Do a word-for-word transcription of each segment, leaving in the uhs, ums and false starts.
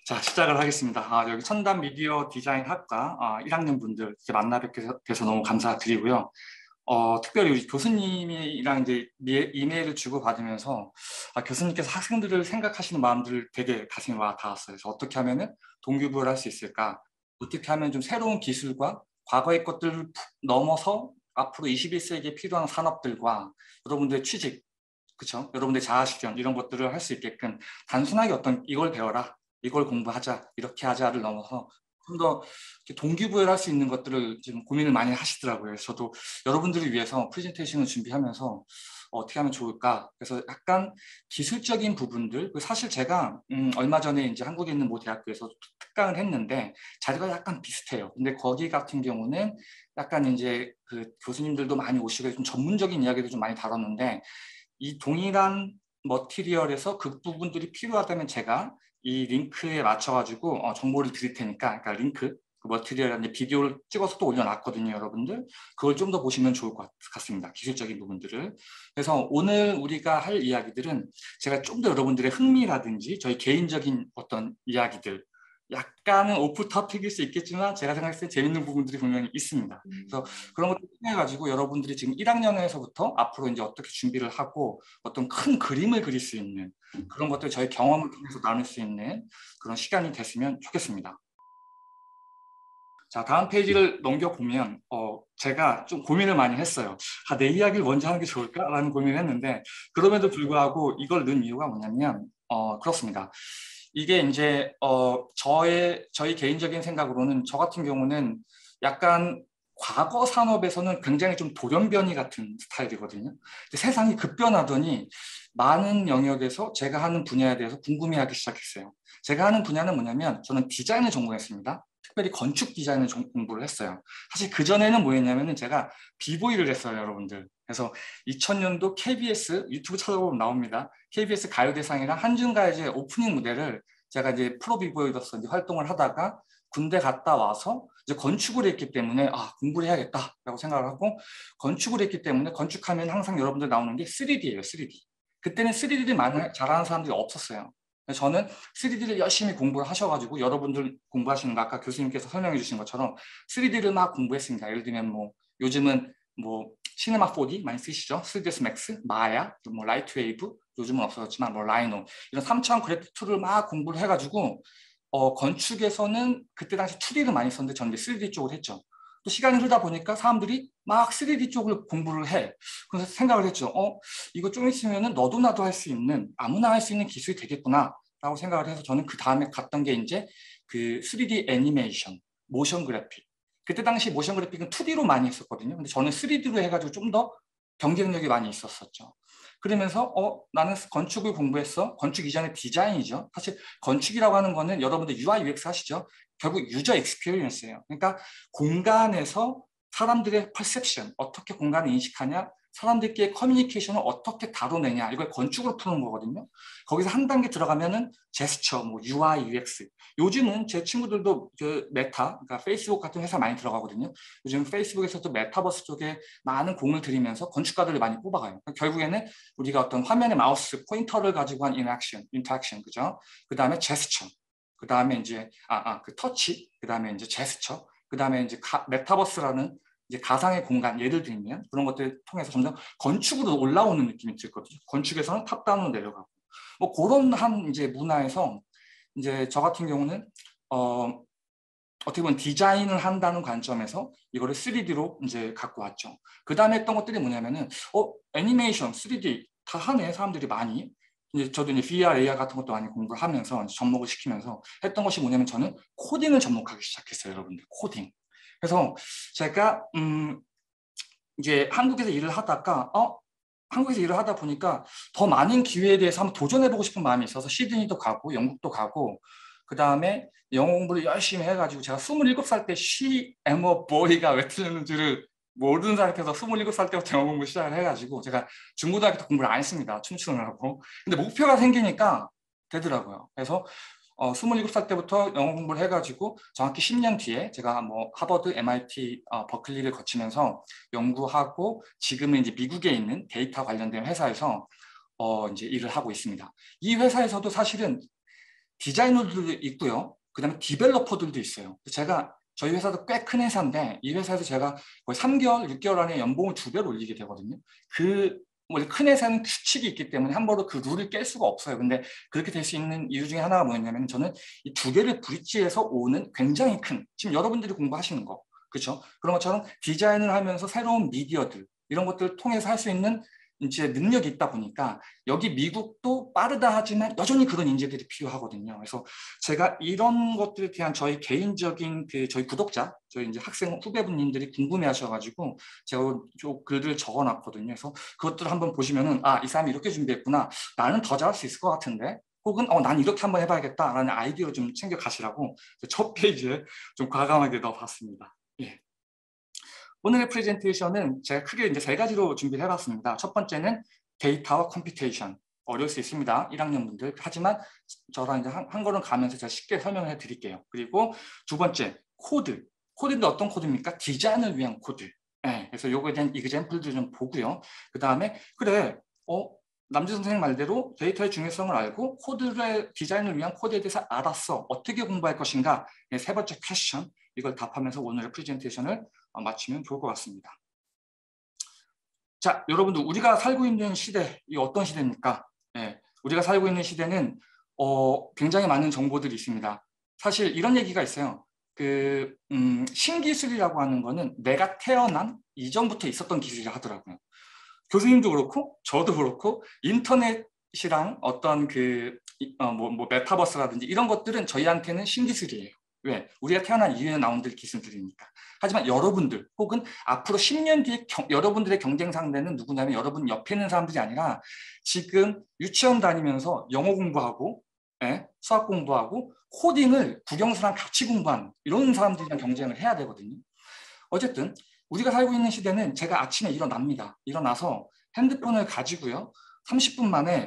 자, 시작을 하겠습니다. 아, 여기 첨단 미디어 디자인 학과 아, 일 학년 분들 이렇게 만나 뵙게 돼서 너무 감사드리고요. 어, 특별히 우리 교수님이랑 이제 미- 이메일을 주고받으면서 아, 교수님께서 학생들을 생각하시는 마음들 되게 가슴에 와 닿았어요. 그래서 어떻게 하면은 동기부여를 할 수 있을까? 어떻게 하면 좀 새로운 기술과 과거의 것들을 푹 넘어서 앞으로 이십일 세기에 필요한 산업들과 여러분들의 취직, 그렇죠? 여러분들 자아실현 이런 것들을 할 수 있게끔 단순하게 어떤 이걸 배워라, 이걸 공부하자, 이렇게 하자를 넘어서 좀 더 동기부여를 할 수 있는 것들을 지금 고민을 많이 하시더라고요. 그래서 저도 여러분들을 위해서 프레젠테이션을 준비하면서 어떻게 하면 좋을까? 그래서 약간 기술적인 부분들, 사실 제가 음, 얼마 전에 이제 한국에 있는 모 대학교에서 특강을 했는데 자리가 약간 비슷해요. 근데 거기 같은 경우는 약간 이제 그 교수님들도 많이 오시고 좀 전문적인 이야기도 좀 많이 다뤘는데 이 동일한 머티리얼에서 그 부분들이 필요하다면 제가 이 링크에 맞춰가지고 어, 정보를 드릴 테니까, 그러니까 링크, 그 머티리얼에 비디오를 찍어서 또 올려놨거든요, 여러분들. 그걸 좀 더 보시면 좋을 것 같습니다. 기술적인 부분들을. 그래서 오늘 우리가 할 이야기들은 제가 좀 더 여러분들의 흥미라든지 저희 개인적인 어떤 이야기들, 약간은 오프 토픽일 수 있겠지만 제가 생각했을 때 재밌는 부분들이 분명히 있습니다. 그래서 그런 것들 통해가지고 여러분들이 지금 일 학년에서부터 앞으로 이제 어떻게 준비를 하고 어떤 큰 그림을 그릴 수 있는 그런 것들 저희 경험을 통해서 나눌 수 있는 그런 시간이 됐으면 좋겠습니다. 자, 다음 페이지를 넘겨보면 어, 제가 좀 고민을 많이 했어요. 아, 내 이야기를 먼저 하는 게 좋을까라는 고민을 했는데 그럼에도 불구하고 이걸 넣은 이유가 뭐냐면 어, 그렇습니다. 이게 이제 어, 저의 저희 개인적인 생각으로는 저 같은 경우는 약간 과거 산업에서는 굉장히 좀 돌연변이 같은 스타일이거든요. 근데 세상이 급변하더니 많은 영역에서 제가 하는 분야에 대해서 궁금해하기 시작했어요. 제가 하는 분야는 뭐냐면 저는 디자인을 전공했습니다. 특별히 건축 디자인을 공부를 했어요. 사실 그전에는 뭐였냐면은 제가 비보이를 했어요, 여러분들. 그래서 이천 년도 케이비에스 유튜브 찾아보면 나옵니다. 케이비에스 가요대상이랑 한중가요제 오프닝 무대를 제가 이제 프로 비보이로서 이제 활동을 하다가 군대 갔다 와서 이제 건축을 했기 때문에 아 공부를 해야겠다라고 생각을 하고 건축을 했기 때문에 건축하면 항상 여러분들 나오는 게 쓰리디예요, 쓰리디. 그때는 쓰리디를 많이 잘하는 사람들이 없었어요. 저는 쓰리디를 열심히 공부를 하셔가지고 여러분들 공부하시는 거 아까 교수님께서 설명해 주신 것처럼 쓰리디를 막 공부했습니다. 예를 들면 뭐 요즘은 뭐 시네마 포디 많이 쓰시죠? 쓰리디에스 맥스, 마야, 뭐 라이트웨이브 요즘은 없어졌지만 뭐 라이노 이런 삼 차원 그래픽 툴을 막 공부를 해가지고 어, 건축에서는 그때 당시 투디를 많이 썼는데 저는 이제 쓰리디 쪽을 했죠. 또 시간이 흐르다 보니까 사람들이 막 쓰리디 쪽을 공부를 해. 그래서 생각을 했죠. 어, 이거 좀 있으면은 너도 나도 할 수 있는 아무나 할 수 있는 기술이 되겠구나 라고 생각을 해서 저는 그 다음에 갔던 게 이제 그 쓰리디 애니메이션, 모션 그래픽. 그때 당시 모션 그래픽은 투디로 많이 했었거든요. 근데 저는 쓰리디로 해가지고 좀 더 경쟁력이 많이 있었었죠. 그러면서 어 나는 건축을 공부했어. 건축 이전에 디자인이죠. 사실 건축이라고 하는 거는 여러분들 유아이 유엑스 하시죠. 결국 유저 익스피리언스예요. 그러니까 공간에서 사람들의 퍼셉션, 어떻게 공간을 인식하냐, 사람들끼리 커뮤니케이션을 어떻게 다뤄내냐, 이걸 건축으로 푸는 거거든요. 거기서 한 단계 들어가면은 제스처, 뭐 유아이, 유엑스. 요즘은 제 친구들도 그 메타, 그러니까 페이스북 같은 회사 많이 들어가거든요. 요즘 페이스북에서도 메타버스 쪽에 많은 공을 들이면서 건축가들을 많이 뽑아가요. 그러니까 결국에는 우리가 어떤 화면의 마우스 포인터를 가지고 한 인터랙션, 인터랙션, 그죠? 그 다음에 제스처, 그 다음에 이제 아, 아, 그 터치, 그 다음에 이제 제스처, 그 다음에 이제 가, 메타버스라는 이제 가상의 공간, 예를 들면 그런 것들을 통해서 점점 건축으로 올라오는 느낌이 들거든요. 건축에서는 탑다운으로 내려가고, 뭐 그런 한 이제 문화에서 이제 저 같은 경우는 어, 어떻게 보면 디자인을 한다는 관점에서 이거를 쓰리디로 이제 갖고 왔죠. 그 다음에 했던 것들이 뭐냐면은 어 애니메이션, 쓰리디 다 하네 사람들이 많이. 이제 저도 이제 브이알, 에이알 같은 것도 많이 공부를 하면서 접목을 시키면서 했던 것이 뭐냐면 저는 코딩을 접목하기 시작했어요, 여러분들. 코딩. 그래서 제가 음 이제 한국에서 일을 하다가 어 한국에서 일을 하다 보니까 더 많은 기회에 대해서 한번 도전해보고 싶은 마음이 있어서 시드니도 가고 영국도 가고 그 다음에 영어 공부를 열심히 해가지고 제가 스물일곱 살 때 She am a boy가 왜 틀렸는지를 모르는 상태에서 스물일곱 살 때부터 영어 공부 시작을 해가지고 제가 중고등학교 때 공부를 안 했습니다. 춤추느라고. 근데 목표가 생기니까 되더라고요. 그래서 어, 스물일곱 살 때부터 영어 공부를 해가지고 정확히 십 년 뒤에 제가 뭐 하버드, 엠아이티, 어, 버클리를 거치면서 연구하고 지금은 이제 미국에 있는 데이터 관련된 회사에서 어, 이제 일을 하고 있습니다. 이 회사에서도 사실은 디자이너들도 있고요. 그 다음에 디벨로퍼들도 있어요. 제가 저희 회사도 꽤 큰 회사인데 이 회사에서 제가 거의 삼 개월, 육 개월 안에 연봉을 두 배로 올리게 되거든요. 그 원래 큰 회사는 규칙이 있기 때문에 함부로 그 룰을 깰 수가 없어요. 근데 그렇게 될 수 있는 이유 중에 하나가 뭐냐면 저는 이 두 개를 브릿지해서 오는 굉장히 큰, 지금 여러분들이 공부하시는 거, 그렇죠? 그런 것처럼 디자인을 하면서 새로운 미디어들 이런 것들을 통해서 할 수 있는 이제 능력이 있다 보니까 여기 미국도 빠르다 하지만 여전히 그런 인재들이 필요하거든요. 그래서 제가 이런 것들에 대한 저희 개인적인 그 저희 구독자, 저희 이제 학생 후배분님들이 궁금해하셔가지고 제가 좀 글을 적어놨거든요. 그래서 그것들을 한번 보시면은 아, 이 사람이 이렇게 준비했구나. 나는 더 잘할 수 있을 것 같은데. 혹은 어, 난 이렇게 한번 해봐야겠다라는 아이디어를 좀 챙겨 가시라고 첫 페이지에 좀 과감하게 넣어봤습니다. 예. 오늘의 프레젠테이션은 제가 크게 이제 세 가지로 준비를 해봤습니다. 첫 번째는 데이터와 컴퓨테이션. 어려울 수 있습니다. 일 학년 분들. 하지만 저랑 이제 한, 한 걸음 가면서 제가 쉽게 설명해 드릴게요. 그리고 두 번째, 코드. 코드인데 어떤 코드입니까? 디자인을 위한 코드. 네, 그래서 요거에 대한 이그젬플도 좀 보고요. 그 다음에 그래, 어, 남주 선생님 말대로 데이터의 중요성을 알고 코드의 디자인을 위한 코드에 대해서 알았어. 어떻게 공부할 것인가? 네, 세 번째 퀘스천. 이걸 답하면서 오늘의 프레젠테이션을 마치면 좋을 것 같습니다. 자, 여러분들 우리가 살고 있는 시대, 이 어떤 시대입니까? 네, 우리가 살고 있는 시대는 어, 굉장히 많은 정보들이 있습니다. 사실 이런 얘기가 있어요. 그 음, 신기술이라고 하는 거는 내가 태어난 이전부터 있었던 기술이라 하더라고요. 교수님도 그렇고 저도 그렇고 인터넷이랑 어떤 그 어, 뭐, 뭐 메타버스라든지 이런 것들은 저희한테는 신기술이에요. 왜? 우리가 태어난 이후에 나온 기술들이니까. 하지만 여러분들 혹은 앞으로 십 년 뒤에 경, 여러분들의 경쟁 상대는 누구냐면 여러분 옆에 있는 사람들이 아니라 지금 유치원 다니면서 영어 공부하고 예? 수학 공부하고 코딩을 국영수랑 같이 공부한 이런 사람들이랑 경쟁을 해야 되거든요. 어쨌든 우리가 살고 있는 시대는 제가 아침에 일어납니다. 일어나서 핸드폰을 가지고요. 삼십 분 만에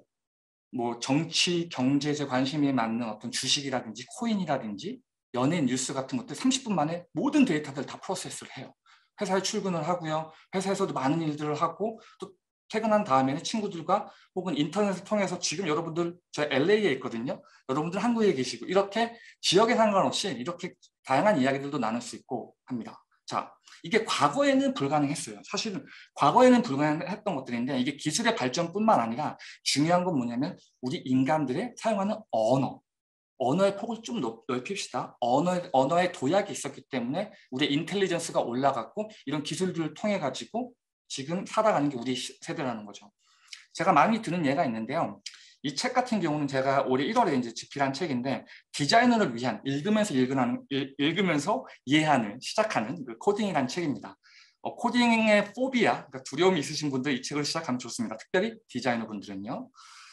뭐 정치, 경제에 관심이 맞는 어떤 주식이라든지 코인이라든지 연예인 뉴스 같은 것들 삼십 분 만에 모든 데이터들 다 프로세스를 해요. 회사에 출근을 하고요. 회사에서도 많은 일들을 하고 또 퇴근한 다음에는 친구들과 혹은 인터넷을 통해서 지금 여러분들 저 엘에이에 있거든요. 여러분들 한국에 계시고 이렇게 지역에 상관없이 이렇게 다양한 이야기들도 나눌 수 있고 합니다. 자, 이게 과거에는 불가능했어요. 사실은 과거에는 불가능했던 것들인데 이게 기술의 발전뿐만 아니라 중요한 건 뭐냐면 우리 인간들의 사용하는 언어, 언어의 폭을 좀 넓힙시다. 언어의, 언어의 도약이 있었기 때문에 우리의 인텔리전스가 올라갔고 이런 기술들을 통해 가지고 지금 살아가는 게 우리 세대라는 거죠. 제가 많이 드는 예가 있는데요. 이 책 같은 경우는 제가 올해 일월에 이제 집필한 책인데 디자이너를 위한 읽으면서 읽으는, 읽으면서 이해하는 시작하는 그 코딩이라는 책입니다. 어, 코딩의 포비아, 그러니까 두려움이 있으신 분들 이 책을 시작하면 좋습니다. 특별히 디자이너 분들은요.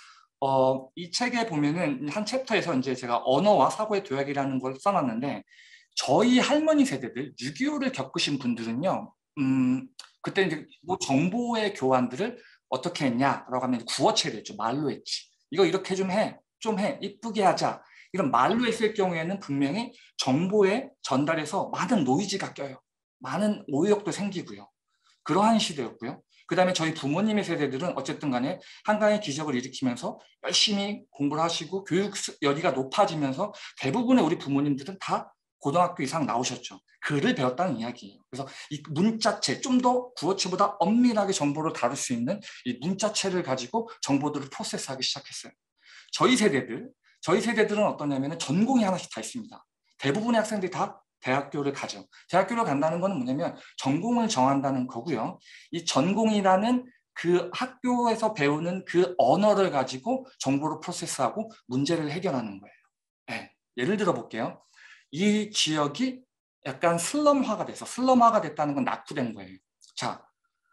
어, 이 책에 보면은 한 챕터에서 이제 제가 언어와 사고의 도약이라는 걸 써놨는데 저희 할머니 세대들 육이오를 겪으신 분들은요. 음, 그때 이제 뭐 정보의 교환들을 어떻게 했냐라고 하면 구어체를 했죠. 말로 했지. 이거 이렇게 좀 해, 좀 해, 이쁘게 하자. 이런 말로 했을 경우에는 분명히 정보의 전달에서 많은 노이즈가 껴요. 많은 오역도 생기고요. 그러한 시대였고요. 그 다음에 저희 부모님의 세대들은 어쨌든 간에 한강의 기적을 일으키면서 열심히 공부를 하시고 교육 열의가 높아지면서 대부분의 우리 부모님들은 다 고등학교 이상 나오셨죠. 글을 배웠다는 이야기예요. 그래서 이 문자체, 좀 더 구어체보다 엄밀하게 정보를 다룰 수 있는 이 문자체를 가지고 정보들을 프로세스하기 시작했어요. 저희 세대들, 저희 세대들은 어떠냐면 전공이 하나씩 다 있습니다. 대부분의 학생들이 다 대학교를 가죠. 대학교를 간다는 것은 뭐냐면 전공을 정한다는 거고요. 이 전공이라는 그 학교에서 배우는 그 언어를 가지고 정보를 프로세스하고 문제를 해결하는 거예요. 네. 예를 들어 볼게요. 이 지역이 약간 슬럼화가 돼서 슬럼화가 됐다는 건 낙후된 거예요. 자,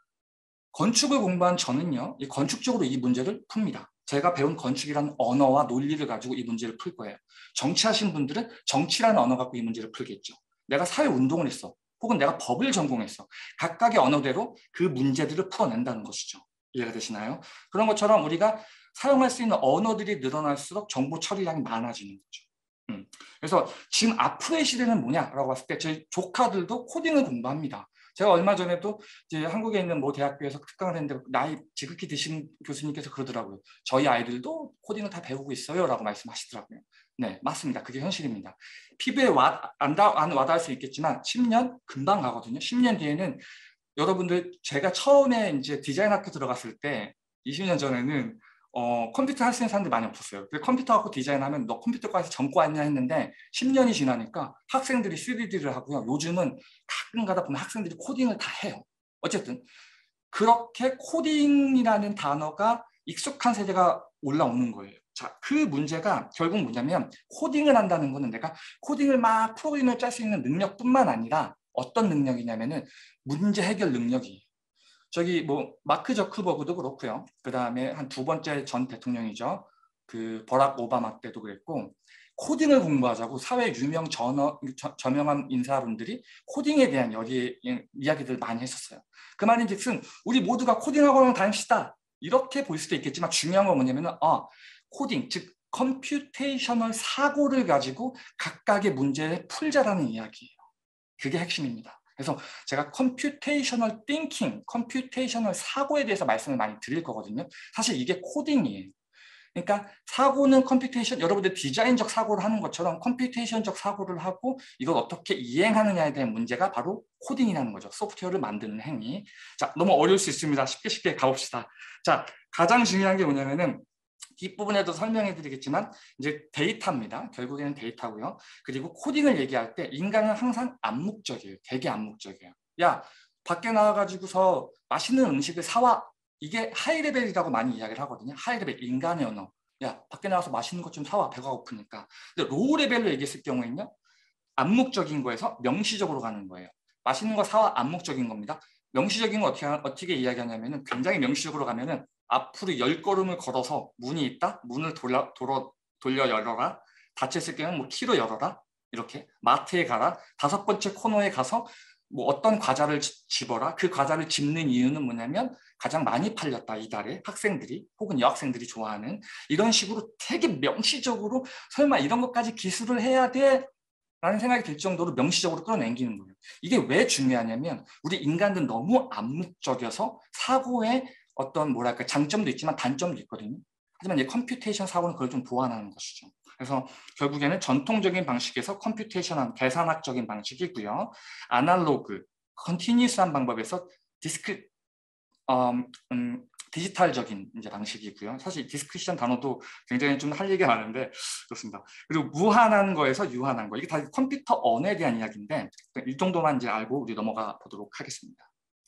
건축을 공부한 저는요, 이 건축적으로 이 문제를 풉니다. 제가 배운 건축이라는 언어와 논리를 가지고 이 문제를 풀 거예요. 정치하신 분들은 정치라는 언어 갖고 이 문제를 풀겠죠. 내가 사회운동을 했어. 혹은 내가 법을 전공했어. 각각의 언어대로 그 문제들을 풀어낸다는 것이죠. 이해가 되시나요? 그런 것처럼 우리가 사용할 수 있는 언어들이 늘어날수록 정보 처리량이 많아지는 거죠. 음. 그래서 지금 앞으로의 시대는 뭐냐라고 봤을 때 저희 조카들도 코딩을 공부합니다. 제가 얼마 전에도 이제 한국에 있는 뭐 대학교에서 특강을 했는데 나이 지극히 드신 교수님께서 그러더라고요. 저희 아이들도 코딩을 다 배우고 있어요 라고 말씀하시더라고요. 네, 맞습니다. 그게 현실입니다. 피부에 와, 안, 안 와닿을 수 있겠지만 십 년 금방 가거든요. 십 년 뒤에는 여러분들, 제가 처음에 이제 디자인 학교 들어갔을 때 이십 년 전에는 어, 컴퓨터 할 수 있는 사람들이 많이 없었어요. 그래서 컴퓨터 갖고 디자인하면 너 컴퓨터과에서 전과 왔냐 했는데 십 년이 지나니까 학생들이 쓰리디를 하고요. 요즘은 가끔 가다 보면 학생들이 코딩을 다 해요. 어쨌든 그렇게 코딩이라는 단어가 익숙한 세대가 올라오는 거예요. 자, 그 문제가 결국 뭐냐면 코딩을 한다는 거는 내가 코딩을 막 프로그램을 짤 수 있는 능력뿐만 아니라 어떤 능력이냐면은 문제 해결 능력이에요. 저기 뭐 마크 저크버그도 그렇고요. 그 다음에 한 두 번째 전 대통령이죠. 그 버락 오바마 때도 그랬고 코딩을 공부하자고 사회 유명 전어, 저, 저명한 인사분들이 코딩에 대한 여기 이야기들 많이 했었어요. 그 말인즉슨 우리 모두가 코딩학원을 다닙시다. 이렇게 볼 수도 있겠지만 중요한 건 뭐냐면은 아, 코딩, 즉 컴퓨테이셔널 사고를 가지고 각각의 문제를 풀자라는 이야기예요. 그게 핵심입니다. 그래서 제가 컴퓨테이셔널 띵킹, 컴퓨테이셔널 사고에 대해서 말씀을 많이 드릴 거거든요. 사실 이게 코딩이에요. 그러니까 사고는 컴퓨테이션, 여러분들 디자인적 사고를 하는 것처럼 컴퓨테이션적 사고를 하고 이걸 어떻게 이행하느냐에 대한 문제가 바로 코딩이라는 거죠. 소프트웨어를 만드는 행위. 자, 너무 어려울 수 있습니다. 쉽게 쉽게 가봅시다. 자, 가장 중요한 게 뭐냐면은 뒷부분에도 설명해 드리겠지만 이제 데이터입니다. 결국에는 데이터고요. 그리고 코딩을 얘기할 때 인간은 항상 암묵적이에요. 되게 암묵적이에요. 야, 밖에 나와가지고서 맛있는 음식을 사와. 이게 하이레벨이라고 많이 이야기를 하거든요. 하이레벨, 인간의 언어. 야, 밖에 나와서 맛있는 것 좀 사와. 배가 고프니까. 근데 로우레벨로 얘기했을 경우에는요. 암묵적인 거에서 명시적으로 가는 거예요. 맛있는 거 사와 암묵적인 겁니다. 명시적인 거 어떻게, 어떻게 이야기하냐면은 굉장히 명시적으로 가면은 앞으로 열 걸음을 걸어서 문이 있다? 문을 돌려, 돌어, 돌려 열어라. 닫혔을 경우는 뭐 키로 열어라. 이렇게 마트에 가라. 다섯 번째 코너에 가서 뭐 어떤 과자를 집어라. 그 과자를 집는 이유는 뭐냐면 가장 많이 팔렸다 이달에 학생들이 혹은 여학생들이 좋아하는 이런 식으로 되게 명시적으로 설마 이런 것까지 기술을 해야 돼? 라는 생각이 들 정도로 명시적으로 끌어당기는 거예요. 이게 왜 중요하냐면 우리 인간은 너무 암묵적이어서 사고에 어떤 뭐랄까 장점도 있지만 단점도 있거든요. 하지만 이 컴퓨테이션 사고는 그걸 좀 보완하는 것이죠. 그래서 결국에는 전통적인 방식에서 컴퓨테이션한 계산학적인 방식이고요. 아날로그, 컨티뉴스한 방법에서 디스크 음, 음, 디지털적인 이제 방식이고요. 사실 디스크리션 단어도 굉장히 좀 할 얘기가 많은데 그렇습니다. 그리고 무한한 거에서 유한한 거. 이게 다 컴퓨터 언에 대한 이야기인데 이 정도만 이제 알고 우리 넘어가 보도록 하겠습니다.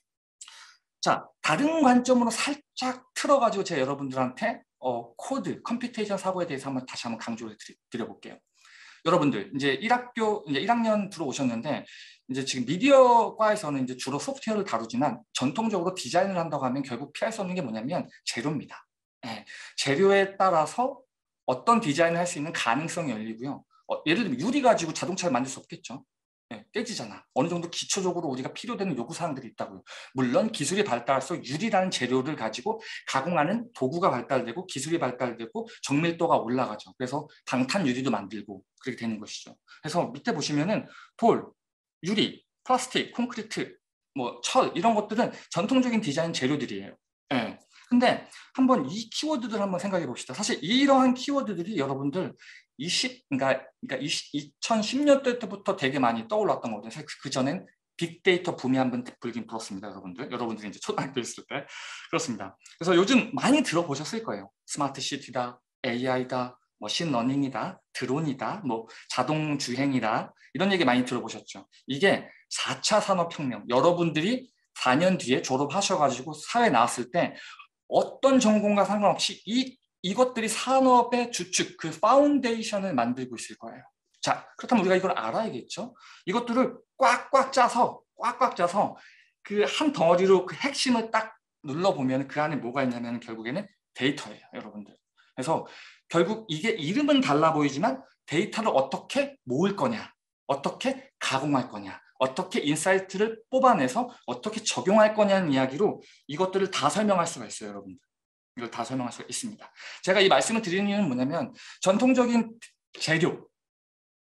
자, 다른 관점으로 살짝 틀어가지고 제가 여러분들한테 어, 코드, 컴퓨테이션 사고에 대해서 한번 다시 한번 강조를 드리, 드려볼게요. 여러분들 이제 일 학교 이제 일 학년 들어오셨는데 이제 지금 미디어과에서는 이제 주로 소프트웨어를 다루지만 전통적으로 디자인을 한다고 하면 결국 피할 수 없는 게 뭐냐면 재료입니다. 네, 재료에 따라서 어떤 디자인을 할 수 있는 가능성이 열리고요. 어, 예를 들면 유리 가지고 자동차를 만들 수 없겠죠. 네, 깨지잖아. 어느 정도 기초적으로 우리가 필요되는 요구사항들이 있다고요. 물론 기술이 발달해서 유리라는 재료를 가지고 가공하는 도구가 발달되고 기술이 발달되고 정밀도가 올라가죠. 그래서 방탄 유리도 만들고 그렇게 되는 것이죠. 그래서 밑에 보시면은 돌, 유리, 플라스틱, 콘크리트, 뭐 철 이런 것들은 전통적인 디자인 재료들이에요. 네. 근데 한번 이 키워드들 한번 생각해 봅시다. 사실 이러한 키워드들이 여러분들 이십, 그러니까, 그러니까 이천십 년대 때부터 되게 많이 떠올랐던 거거든요. 그 전엔 빅데이터 붐이 한번 불긴 불었습니다, 여러분들. 여러분들이 이제 초등학교 있을 때. 그렇습니다. 그래서 요즘 많이 들어보셨을 거예요. 스마트 시티다, 에이아이다, 머신러닝이다, 드론이다, 뭐 자동 주행이다. 이런 얘기 많이 들어보셨죠. 이게 사 차 산업혁명. 여러분들이 사 년 뒤에 졸업하셔가지고 사회 나왔을 때 어떤 전공과 상관없이 이 이것들이 산업의 주축, 그 파운데이션을 만들고 있을 거예요. 자, 그렇다면 우리가 이걸 알아야겠죠? 이것들을 꽉꽉 짜서, 꽉꽉 짜서 그 한 덩어리로 그 핵심을 딱 눌러보면 그 안에 뭐가 있냐면 결국에는 데이터예요, 여러분들. 그래서 결국 이게 이름은 달라 보이지만 데이터를 어떻게 모을 거냐, 어떻게 가공할 거냐, 어떻게 인사이트를 뽑아내서 어떻게 적용할 거냐는 이야기로 이것들을 다 설명할 수가 있어요, 여러분들. 이걸 다 설명할 수가 있습니다. 제가 이 말씀을 드리는 이유는 뭐냐면 전통적인 재료,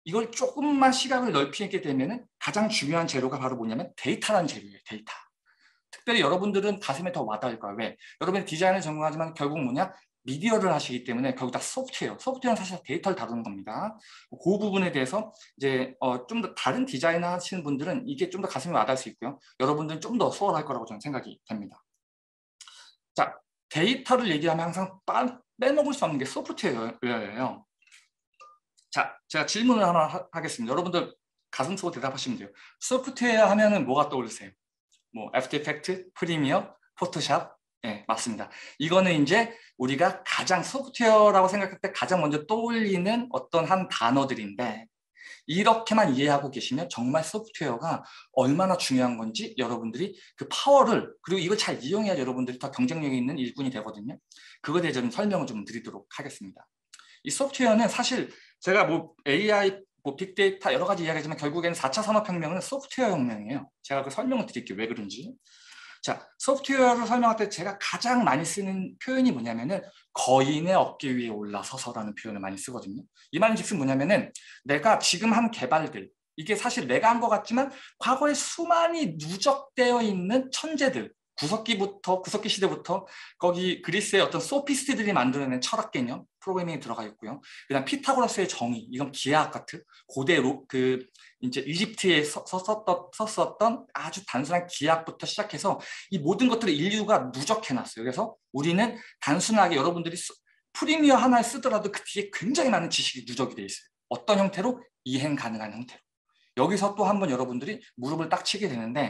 이걸 조금만 시각을 넓히게 되면 가장 중요한 재료가 바로 뭐냐면 데이터라는 재료예요. 데이터. 특별히 여러분들은 가슴에 더 와닿을 거예요. 왜? 여러분이 디자인을 전공하지만 결국 뭐냐? 미디어를 하시기 때문에 결국 다 소프트웨어. 소프트웨어는 사실 데이터를 다루는 겁니다. 그 부분에 대해서 이제 어, 좀 더 다른 디자이너 하시는 분들은 이게 좀 더 가슴에 와닿을 수 있고요. 여러분들은 좀 더 수월할 거라고 저는 생각이 됩니다. 자, 데이터를 얘기하면 항상 빠, 빼먹을 수 없는 게 소프트웨어예요. 자, 제가 질문을 하나 하, 하겠습니다. 여러분들 가슴 쓰고 대답하시면 돼요. 소프트웨어 하면은 뭐가 떠오르세요? 뭐 애프터 이펙트, 프리미어, 포토샵. 네, 맞습니다. 이거는 이제 우리가 가장 소프트웨어라고 생각할 때 가장 먼저 떠올리는 어떤 한 단어들인데 이렇게만 이해하고 계시면 정말 소프트웨어가 얼마나 중요한 건지 여러분들이 그 파워를 그리고 이걸 잘 이용해야 여러분들이 더 경쟁력이 있는 일꾼이 되거든요. 그거에 대해 좀 설명을 좀 드리도록 하겠습니다. 이 소프트웨어는 사실 제가 뭐 에이아이, 뭐 빅데이터 여러 가지 이야기하지만 결국에는 사 차 산업혁명은 소프트웨어 혁명이에요. 제가 그 설명을 드릴게요. 왜 그런지. 자, 소프트웨어를 설명할 때 제가 가장 많이 쓰는 표현이 뭐냐면은 거인의 어깨 위에 올라서서라는 표현을 많이 쓰거든요. 이 말은 즉슨 뭐냐면은 내가 지금 한 개발들 이게 사실 내가 한 것 같지만 과거에 수많이 누적되어 있는 천재들 구석기부터 구석기 시대부터 거기 그리스의 어떤 소피스트들이 만들어낸 철학 개념 프로그래밍이 들어가 있고요. 그다음 피타고라스의 정의 이건 기하학 같은 고대 로, 그 이제 이집트에 썼었던, 썼었던 아주 단순한 기하학부터 시작해서 이 모든 것들을 인류가 누적해놨어요. 그래서 우리는 단순하게 여러분들이 프리미어 하나를 쓰더라도 그 뒤에 굉장히 많은 지식이 누적이 돼 있어요. 어떤 형태로? 이행 가능한 형태로. 여기서 또 한번 여러분들이 무릎을 딱 치게 되는데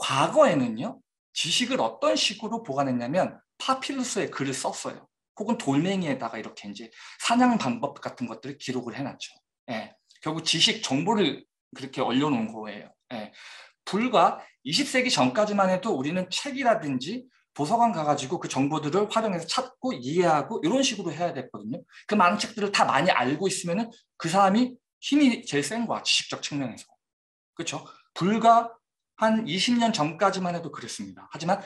과거에는요. 지식을 어떤 식으로 보관했냐면 파피루스에 글을 썼어요. 혹은 돌멩이에다가 이렇게 이제 사냥 방법 같은 것들을 기록을 해놨죠. 예. 결국 지식 정보를 그렇게 올려놓은 거예요. 예. 불과 이십 세기 전까지만 해도 우리는 책이라든지 도서관 가가지고 그 정보들을 활용해서 찾고 이해하고 이런 식으로 해야 됐거든요. 그 많은 책들을 다 많이 알고 있으면은 그 사람이 힘이 제일 센 거야, 지식적 측면에서. 그렇죠? 불과 한 이십 년 전까지만 해도 그랬습니다. 하지만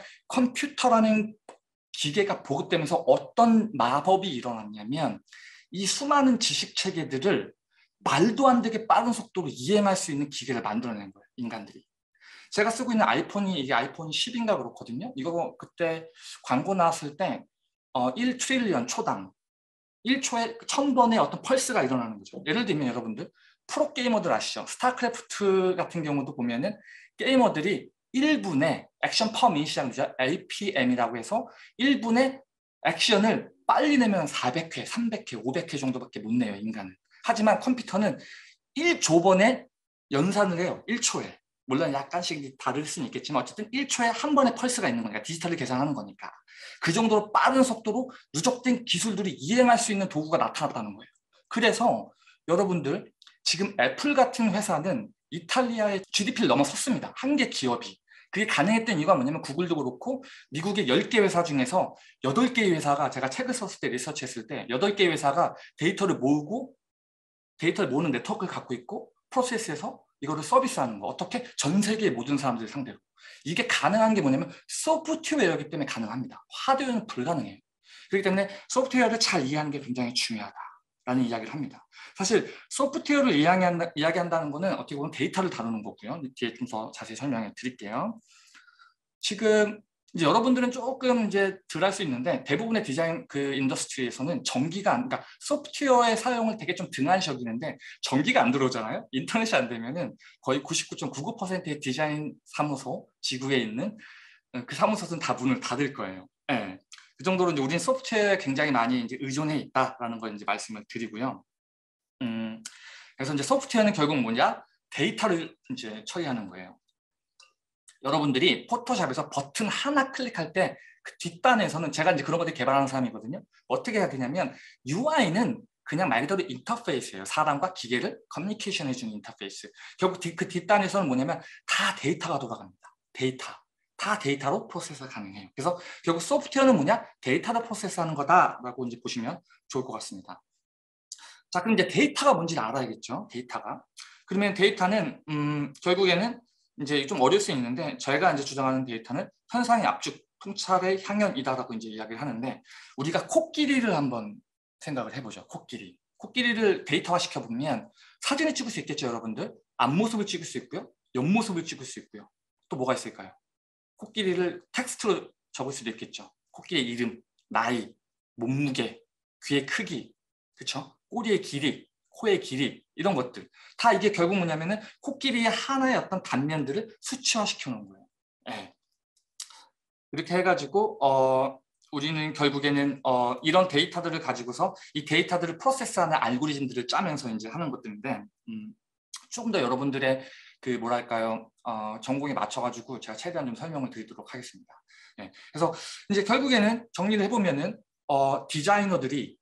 컴퓨터라는 기계가 보급되면서 어떤 마법이 일어났냐면 이 수많은 지식 체계들을 말도 안 되게 빠른 속도로 이행할 수 있는 기계를 만들어낸 거예요. 인간들이. 제가 쓰고 있는 아이폰이 이게 아이폰 십인가 그렇거든요. 이거 그때 광고 나왔을 때 어, 일 트릴리언 초당 일 초에 천 번의 어떤 펄스가 일어나는 거죠. 예를 들면 여러분들 프로게이머들 아시죠? 스타크래프트 같은 경우도 보면은 게이머들이 일 분에 액션 퍼 미니시라는 거죠. 에이피엠이라고 해서 일 분에 액션을 빨리 내면 사백 회, 삼백 회, 오백 회 정도밖에 못 내요, 인간은. 하지만 컴퓨터는 일 조 번에 연산을 해요. 일 초에. 물론 약간씩 다를 수는 있겠지만 어쨌든 일 초에 한 번의 펄스가 있는 거니까 디지털을 계산하는 거니까 그 정도로 빠른 속도로 누적된 기술들이 이행할 수 있는 도구가 나타났다는 거예요. 그래서 여러분들 지금 애플 같은 회사는 이탈리아의 지디피를 넘어섰습니다. 한 개 기업이. 그게 가능했던 이유가 뭐냐면 구글도 그렇고 미국의 열 개 회사 중에서 여덟 개의 회사가 제가 책을 썼을 때 리서치했을 때 여덟 개의 회사가 데이터를 모으고 데이터를 모으는 네트워크를 갖고 있고 프로세스에서 이거를 서비스하는 거. 어떻게? 전 세계의 모든 사람들 상대로. 이게 가능한 게 뭐냐면 소프트웨어이기 때문에 가능합니다. 하드웨어는 불가능해요. 그렇기 때문에 소프트웨어를 잘 이해하는 게 굉장히 중요하다라는 이야기를 합니다. 사실 소프트웨어를 이야기한다, 이야기한다는 거는 어떻게 보면 데이터를 다루는 거고요. 뒤에 좀 더 자세히 설명해 드릴게요. 지금 이제 여러분들은 조금 이제 덜 할 수 있는데 대부분의 디자인 그 인더스트리에서는 전기가 안, 그러니까 소프트웨어의 사용을 되게 좀 등한시 여기는데 전기가 안 들어오잖아요. 인터넷이 안 되면은 거의 구십구 점 구구 퍼센트의 디자인 사무소 지구에 있는 그 사무소는 다 문을 닫을 거예요. 네. 그 정도로 이제 우리는 소프트웨어에 굉장히 많이 이제 의존해 있다라는 걸 이제 말씀을 드리고요. 음, 그래서 이제 소프트웨어는 결국 뭐냐? 데이터를 이제 처리하는 거예요. 여러분들이 포토샵에서 버튼 하나 클릭할 때 그 뒷단에서는 제가 이제 그런 것들 개발하는 사람이거든요. 어떻게 해야 되냐면 유아이는 그냥 말 그대로 인터페이스예요. 사람과 기계를 커뮤니케이션 해주는 인터페이스. 결국 그 뒷단에서는 뭐냐면 다 데이터가 돌아갑니다. 데이터. 다 데이터로 프로세스가 가능해요. 그래서 결국 소프트웨어는 뭐냐? 데이터로 프로세스하는 거다라고 이제 보시면 좋을 것 같습니다. 자, 그럼 이제 데이터가 뭔지를 알아야겠죠. 데이터가. 그러면 데이터는 음, 결국에는 이제 좀 어려울 수 있는데 저희가 이제 주장하는 데이터는 현상의 압축, 통찰의 향연이다라고 이제 이야기를 하는데 우리가 코끼리를 한번 생각을 해보죠. 코끼리. 코끼리를 데이터화 시켜보면 사진을 찍을 수 있겠죠, 여러분들. 앞모습을 찍을 수 있고요. 옆모습을 찍을 수 있고요. 또 뭐가 있을까요? 코끼리를 텍스트로 적을 수도 있겠죠. 코끼리의 이름, 나이, 몸무게, 귀의 크기, 그렇죠? 꼬리의 길이, 코의 길이, 이런 것들. 다 이게 결국 뭐냐면은 코끼리의 하나의 어떤 단면들을 수치화시켜 놓은 거예요. 네. 이렇게 해가지고 어, 우리는 결국에는 어, 이런 데이터들을 가지고서 이 데이터들을 프로세스하는 알고리즘들을 짜면서 이제 하는 것들인데 음, 조금 더 여러분들의 그 뭐랄까요 어, 전공에 맞춰가지고 제가 최대한 좀 설명을 드리도록 하겠습니다. 네. 그래서 이제 결국에는 정리를 해보면은 어, 디자이너들이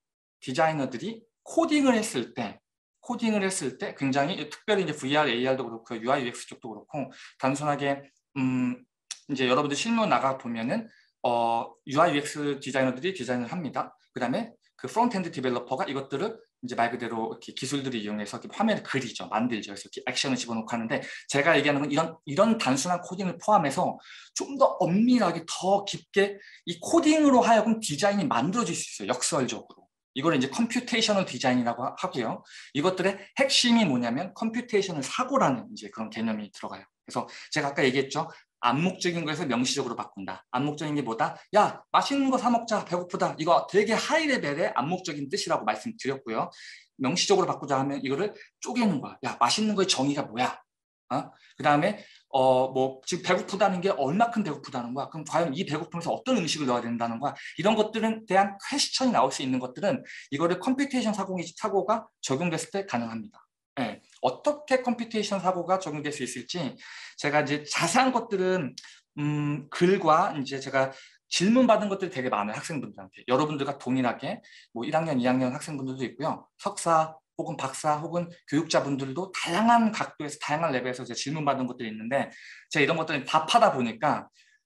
디자이너들이 코딩을 했을 때 코딩을 했을 때 굉장히 특별히 이제 브이알, 에이알도 그렇고 유아이, 유엑스 쪽도 그렇고 단순하게 음, 이제 여러분들 실무 나가 보면은 어, 유아이, 유엑스 디자이너들이 디자인을 합니다. 그다음에 그 프론트엔드 디벨로퍼가 이것들을 이제 말 그대로 이렇게 기술들을 이용해서 이렇게 화면을 그리죠, 만들죠. 그래서 이렇게 액션을 집어넣고 하는데 제가 얘기하는 건 이런 이런 단순한 코딩을 포함해서 좀 더 엄밀하게 더 깊게 이 코딩으로 하여금 디자인이 만들어질 수 있어요. 역설적으로. 이걸 이제 컴퓨테이셔널 디자인이라고 하고요. 이것들의 핵심이 뭐냐면 컴퓨테이셔널 사고라는 이제 그런 개념이 들어가요. 그래서 제가 아까 얘기했죠. 암묵적인 거에서 명시적으로 바꾼다. 암묵적인 게 뭐다? 야, 맛있는 거 사 먹자. 배고프다. 이거 되게 하이 레벨의 암묵적인 뜻이라고 말씀드렸고요. 명시적으로 바꾸자 하면 이거를 쪼개는 거야. 야, 맛있는 거의 정의가 뭐야? 어? 그 다음에 어, 뭐 지금 배고프다는 게 얼마큼 배고프다는 거야? 그럼 과연 이 배고픔에서 어떤 음식을 넣어야 된다는 거야? 이런 것들은 대한 퀘스천이 나올 수 있는 것들은 이거를 컴퓨테이션 사고, 사고가 적용됐을 때 가능합니다. 네. 어떻게 컴퓨테이션 사고가 적용될 수 있을지 제가 이제 자세한 것들은 음, 글과 이제 제가 질문 받은 것들이 되게 많아요. 학생분들한테. 여러분들과 동일하게 뭐 일 학년, 이 학년 학생분들도 있고요. 석사 혹은 박사 혹은 교육자분들도 다양한 각도에서 다양한 레벨에서 제가 질문 받은 것들이 있는데 제가 이런 것들을 답하다 보니까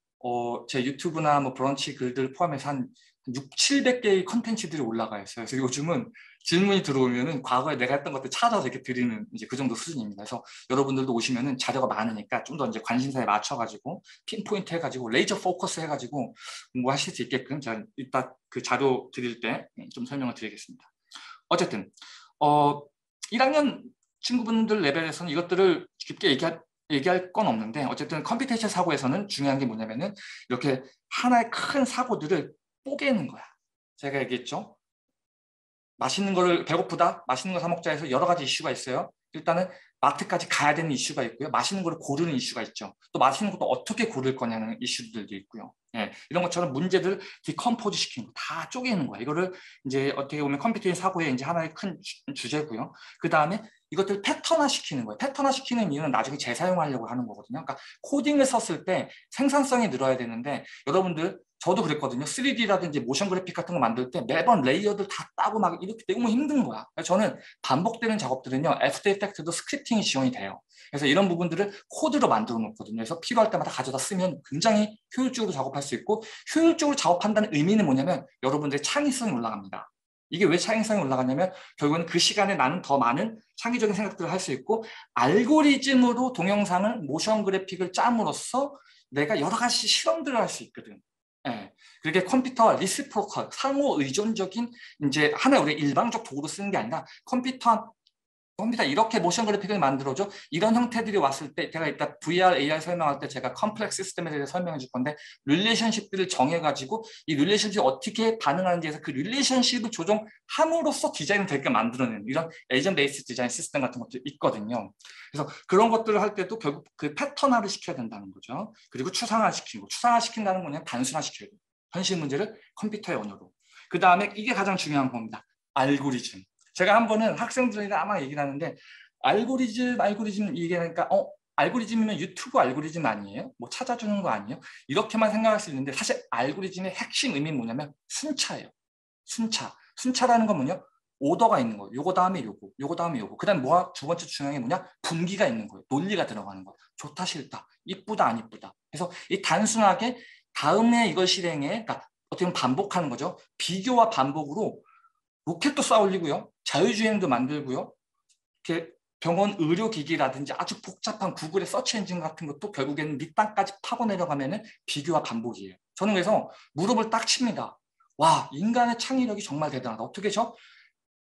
어, 제 유튜브나 뭐 브런치 글들 포함해서 한 육백, 칠백 개의 컨텐츠들이 올라가 있어요. 그래서 요즘은 질문이 들어오면은 과거에 내가 했던 것들 찾아서 이렇게 드리는 이제 그 정도 수준입니다. 그래서 여러분들도 오시면은 자료가 많으니까 좀 더 이제 관심사에 맞춰가지고 핀포인트 해가지고 레이저 포커스 해가지고 공부하실 수 있게끔 제가 이따 그 자료 드릴 때 좀 설명을 드리겠습니다. 어쨌든 어, 일 학년 친구분들 레벨에서는 이것들을 깊게 얘기할 얘기할 건 없는데 어쨌든 컴퓨테이션 사고에서는 중요한 게 뭐냐면은 이렇게 하나의 큰 사고들을 뽀개는 거야. 제가 얘기했죠. 맛있는 거를 배고프다, 맛있는 거 사 먹자 해서 여러 가지 이슈가 있어요. 일단은 마트까지 가야 되는 이슈가 있고요. 맛있는 거를 고르는 이슈가 있죠. 또 맛있는 것도 어떻게 고를 거냐는 이슈들도 있고요. 예, 이런 것처럼 문제들 디컴포즈 시키는 거 다 쪼개는 거야. 이거를 이제 어떻게 보면 컴퓨터의 사고의 이제 하나의 큰 주, 주제고요. 그 다음에 이것들 패턴화 시키는 거예요. 패턴화 시키는 이유는 나중에 재사용하려고 하는 거거든요. 그러니까 코딩을 썼을 때 생산성이 늘어야 되는데 여러분들 저도 그랬거든요. 쓰리디라든지 모션 그래픽 같은 거 만들 때 매번 레이어들 다 따고 막 이렇게 너무 힘든 거야. 그래서 저는 반복되는 작업들은요. 애프터 이펙트도 스크립팅이 지원이 돼요. 그래서 이런 부분들을 코드로 만들어 놓거든요. 그래서 필요할 때마다 가져다 쓰면 굉장히 효율적으로 작업할 수 있고 효율적으로 작업한다는 의미는 뭐냐면 여러분들의 창의성이 올라갑니다. 이게 왜 창의성이 올라가냐면 결국은 그 시간에 나는 더 많은 창의적인 생각들을 할 수 있고 알고리즘으로 동영상을 모션 그래픽을 짬으로써 내가 여러 가지 실험들을 할 수 있거든. 예. 그렇게 컴퓨터와 리시프로컬, 상호 의존적인 이제 하나 우리 일방적 도구로 쓰는 게 아니라 컴퓨터 컴퓨터 이렇게 모션 그래픽을 만들어줘. 이런 형태들이 왔을 때 제가 이따 브이알, 에이알 설명할 때 제가 컴플렉스 시스템에 대해서 설명해 줄 건데 릴레이션십들을 정해가지고 이 릴레이션십이 어떻게 반응하는지에서 그 릴레이션십을 조정함으로써 디자인을 되게 만들어내는 이런 에이전 베이스 디자인 시스템 같은 것도 있거든요. 그래서 그런 것들을 할 때도 결국 그 패턴화를 시켜야 된다는 거죠. 그리고 추상화 시키고 추상화 시킨다는 건 그냥 단순화 시켜야 돼요. 현실 문제를 컴퓨터의 언어로. 그 다음에 이게 가장 중요한 겁니다. 알고리즘. 제가 한 번은 학생들이랑 아마 얘기를 하는데 알고리즘, 알고리즘 얘기하니까 어? 알고리즘이면 유튜브 알고리즘 아니에요? 뭐 찾아주는 거 아니에요? 이렇게만 생각할 수 있는데 사실 알고리즘의 핵심 의미는 뭐냐면 순차예요. 순차. 순차라는 건 뭐냐? 오더가 있는 거예요. 요거 다음에 요거, 요거 다음에 요거. 그 다음 뭐야? 두 번째 중요한 게 뭐냐? 분기가 있는 거예요. 논리가 들어가는 거예요. 좋다, 싫다. 이쁘다, 안 이쁘다. 그래서 이 단순하게 다음에 이걸 실행해. 그러니까 어떻게 보면 반복하는 거죠. 비교와 반복으로 로켓도 쌓아 올리고요. 자율주행도 만들고요. 이렇게 병원 의료기기라든지 아주 복잡한 구글의 서치 엔진 같은 것도 결국에는 밑단까지 파고 내려가면은 비교와 반복이에요. 저는 그래서 무릎을 딱 칩니다. 와, 인간의 창의력이 정말 대단하다. 어떻게 저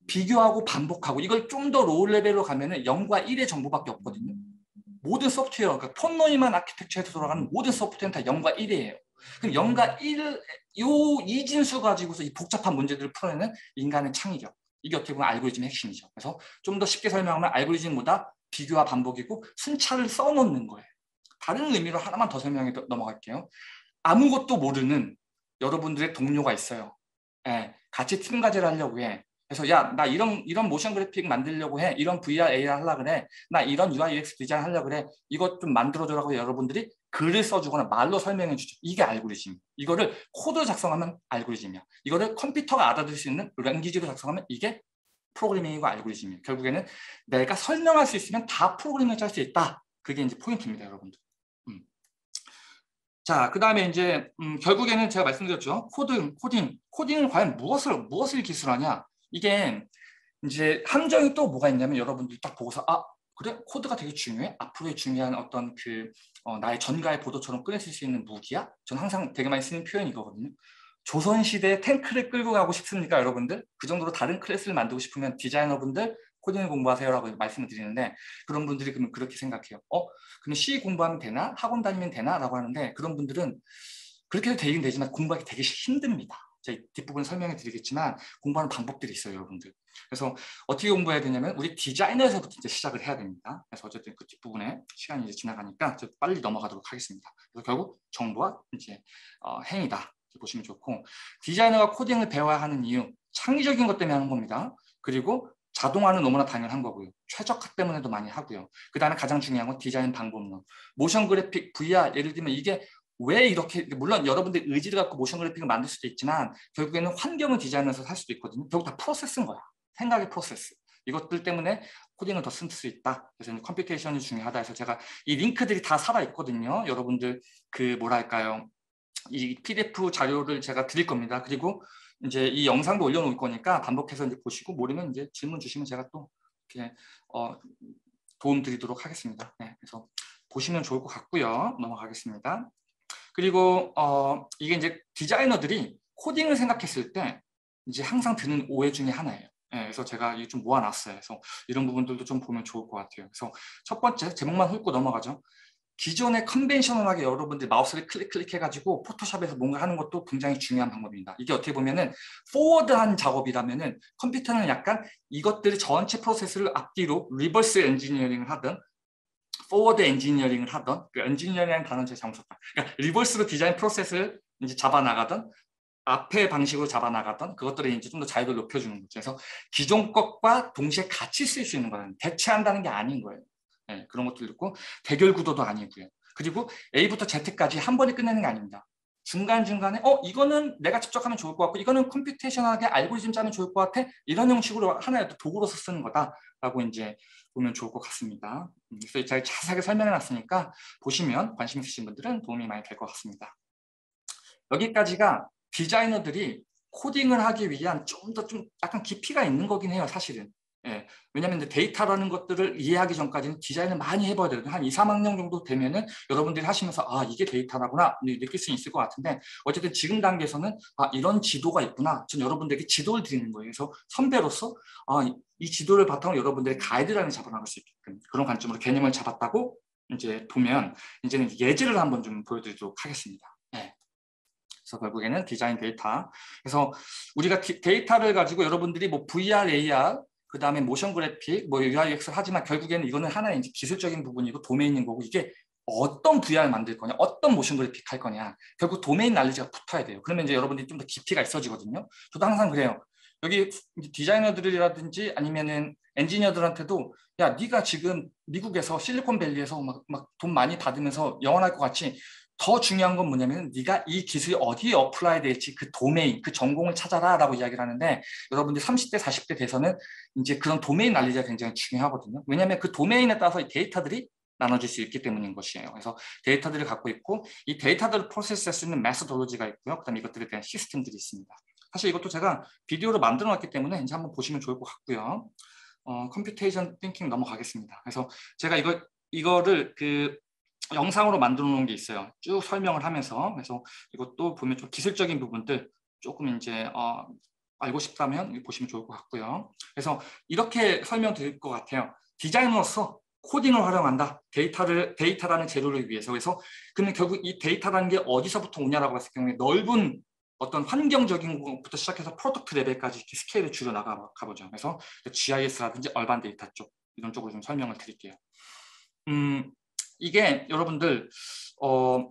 비교하고 반복하고 이걸 좀 더 로우 레벨로 가면은 영과 일의 정보밖에 없거든요. 모든 소프트웨어, 그러니까 폰노이만 아키텍처에서 돌아가는 모든 소프트웨어는 다 영과 일이에요. 그럼 영과 일, 요 이진수 가지고서 이 복잡한 문제들을 풀어내는 인간의 창의력. 이게 어떻게 보면 알고리즘의 핵심이죠. 그래서 좀 더 쉽게 설명하면 알고리즘보다 비교와 반복이고 순차를 써놓는 거예요. 다른 의미로 하나만 더 설명해 넘어갈게요. 아무것도 모르는 여러분들의 동료가 있어요. 예, 같이 팀 과제를 하려고 해. 그래서 야, 나 이런 이런 모션 그래픽 만들려고 해. 이런 브이알, 에이알 하려고 그래. 나 이런 유아이, 유엑스 디자인 하려고 그래. 이것 좀 만들어줘라고 여러분들이 글을 써주거나 말로 설명해 주죠. 이게 알고리즘. 이거를 코드 작성하면 알고리즘이야. 이거를 컴퓨터가 알아들을 수 있는 랭귀지로 작성하면 이게 프로그래밍이고 알고리즘이에요. 결국에는 내가 설명할 수 있으면 다 프로그래밍을 짤 수 있다. 그게 이제 포인트입니다, 여러분들. 음. 자, 그 다음에 이제 음, 결국에는 제가 말씀드렸죠. 코드, 코딩. 코딩은 과연 무엇을 무엇을 기술하냐? 이게 이제 함정이 또 뭐가 있냐면 여러분들이 딱 보고서 아, 그래? 코드가 되게 중요해? 앞으로의 중요한 어떤 그 어, 나의 전가의 보도처럼 꺼내실 수 있는 무기야? 저는 항상 되게 많이 쓰는 표현이 거거든요. 조선시대에 탱크를 끌고 가고 싶습니까, 여러분들? 그 정도로 다른 클래스를 만들고 싶으면 디자이너분들 코딩을 공부하세요라고 말씀을 드리는데 그런 분들이 그러면 그렇게 생각해요. 어? 그럼 C 공부하면 되나? 학원 다니면 되나? 라고 하는데 그런 분들은 그렇게 해도 되긴 되지만 공부하기 되게 힘듭니다. 제가 뒷부분 설명해 드리겠지만 공부하는 방법들이 있어요, 여러분들. 그래서 어떻게 공부해야 되냐면 우리 디자이너에서부터 이제 시작을 해야 됩니다. 그래서 어쨌든 그 뒷부분에 시간이 이제 지나가니까 빨리 넘어가도록 하겠습니다. 그래서 결국 정보와 이제 어, 행위다. 이렇게 보시면 좋고 디자이너가 코딩을 배워야 하는 이유 창의적인 것 때문에 하는 겁니다. 그리고 자동화는 너무나 당연한 거고요. 최적화 때문에도 많이 하고요. 그 다음에 가장 중요한 건 디자인 방법론. 모션 그래픽, 브이알 예를 들면 이게 왜 이렇게 물론 여러분들 의지를 갖고 모션 그래픽을 만들 수도 있지만 결국에는 환경을 디자인해서 할 수도 있거든요. 결국 다 프로세스인 거야. 생각의 프로세스. 이것들 때문에 코딩을 더 쓸 수 있다. 그래서 컴퓨테이션이 중요하다 해서 제가 이 링크들이 다 살아 있거든요. 여러분들 그 뭐랄까요. 이 피디에프 자료를 제가 드릴 겁니다. 그리고 이제 이 영상도 올려놓을 거니까 반복해서 이제 보시고 모르면 이제 질문 주시면 제가 또 이렇게 어, 도움 드리도록 하겠습니다. 네, 그래서 보시면 좋을 것 같고요. 넘어가겠습니다. 그리고 어, 이게 이제 디자이너들이 코딩을 생각했을 때 이제 항상 드는 오해 중에 하나예요. 네, 그래서 제가 이게 좀 모아놨어요. 그래서 이런 부분들도 좀 보면 좋을 것 같아요. 그래서 첫 번째 제목만 훑고 넘어가죠. 기존의 컨벤셔널하게 여러분들 마우스를 클릭 클릭해가지고 포토샵에서 뭔가 하는 것도 굉장히 중요한 방법입니다. 이게 어떻게 보면은 포워드한 작업이라면은 컴퓨터는 약간 이것들의 전체 프로세스를 앞뒤로 리버스 엔지니어링을 하든 포워드 엔지니어링을 하던 그 엔지니어링이라는 단어는 제가 잘못 썼다. 그러니까 리버스로 디자인 프로세스를 이제 잡아나가던 앞에 방식으로 잡아나가던 그것들을 이제 좀 더 자유도를 높여주는 거죠. 그래서 기존 것과 동시에 같이 쓸 수 있는 거는 대체한다는 게 아닌 거예요. 네, 그런 것도 있고 대결 구도도 아니고요. 그리고 A부터 Z까지 한 번에 끝내는 게 아닙니다. 중간중간에 어 이거는 내가 직접 하면 좋을 것 같고 이거는 컴퓨테이션하게 알고리즘 짜면 좋을 것 같아. 이런 형식으로 하나의 도구로서 쓰는 거다라고 이제 보면 좋을 것 같습니다. 그래서 제가 자세하게 설명해 놨으니까 보시면 관심 있으신 분들은 도움이 많이 될 것 같습니다. 여기까지가 디자이너들이 코딩을 하기 위한 좀 더 좀 약간 깊이가 있는 거긴 해요, 사실은. 예, 왜냐하면 이제 데이터라는 것들을 이해하기 전까지는 디자인을 많이 해봐야 되거든요. 한 이, 삼 학년 정도 되면은 여러분들이 하시면서 아, 이게 데이터라구나 느낄 수 있을 것 같은데 어쨌든 지금 단계에서는 아, 이런 지도가 있구나. 전 여러분들에게 지도를 드리는 거예요. 그래서 선배로서 아, 이 지도를 바탕으로 여러분들의 가이드라인을 잡아나갈 수 있게끔 그런 관점으로 개념을 잡았다고 이제 보면 이제는 예제를 한번 좀 보여드리도록 하겠습니다. 예. 그래서 결국에는 디자인 데이터. 그래서 우리가 디, 데이터를 가지고 여러분들이 뭐 브이알, 에이알, 그 다음에 모션 그래픽, 뭐 유아이, 유엑스를 하지만 결국에는 이거는 하나의 이제 기술적인 부분이고 도메인인 거고 이게 어떤 브이알을 만들 거냐, 어떤 모션 그래픽 할 거냐. 결국 도메인 날리지가 붙어야 돼요. 그러면 이제 여러분들이 좀 더 깊이가 있어지거든요. 저도 항상 그래요. 여기 디자이너들이라든지 아니면은 엔지니어들한테도 야, 네가 지금 미국에서 실리콘밸리에서 막 막 돈 많이 받으면서 영원할 것 같이 더 중요한 건 뭐냐면 네가 이 기술이 어디에 어플라이 될지 그 도메인, 그 전공을 찾아라 라고 이야기를 하는데 여러분들 삼십 대, 사십 대 돼서는 이제 그런 도메인 난리가 굉장히 중요하거든요. 왜냐하면 그 도메인에 따라서 이 데이터들이 나눠질 수 있기 때문인 것이에요. 그래서 데이터들을 갖고 있고 이 데이터들을 프로세스할 수 있는 메소돌로지가 있고요. 그다음에 이것들에 대한 시스템들이 있습니다. 사실 이것도 제가 비디오로 만들어 놨기 때문에 이제 한번 보시면 좋을 것 같고요. 어, 컴퓨테이션 띵킹 넘어가겠습니다. 그래서 제가 이거 이거를 그 영상으로 만들어 놓은 게 있어요. 쭉 설명을 하면서. 그래서 이것도 보면 좀 기술적인 부분들 조금 이제 어, 알고 싶다면 보시면 좋을 것 같고요. 그래서 이렇게 설명드릴 것 같아요. 디자이너로서 코딩을 활용한다. 데이터를, 데이터라는 재료를 위해서. 그래서 그러면 결국 이 데이터라는 게 어디서부터 오냐라고 봤을 경우에 넓은 어떤 환경적인 것부터 시작해서 프로덕트 레벨까지 이렇게 스케일을 줄여 나가 가보죠. 그래서 지아이에스라든지 얼반 데이터 쪽 이런 쪽으로 좀 설명을 드릴게요. 음, 이게 여러분들 어,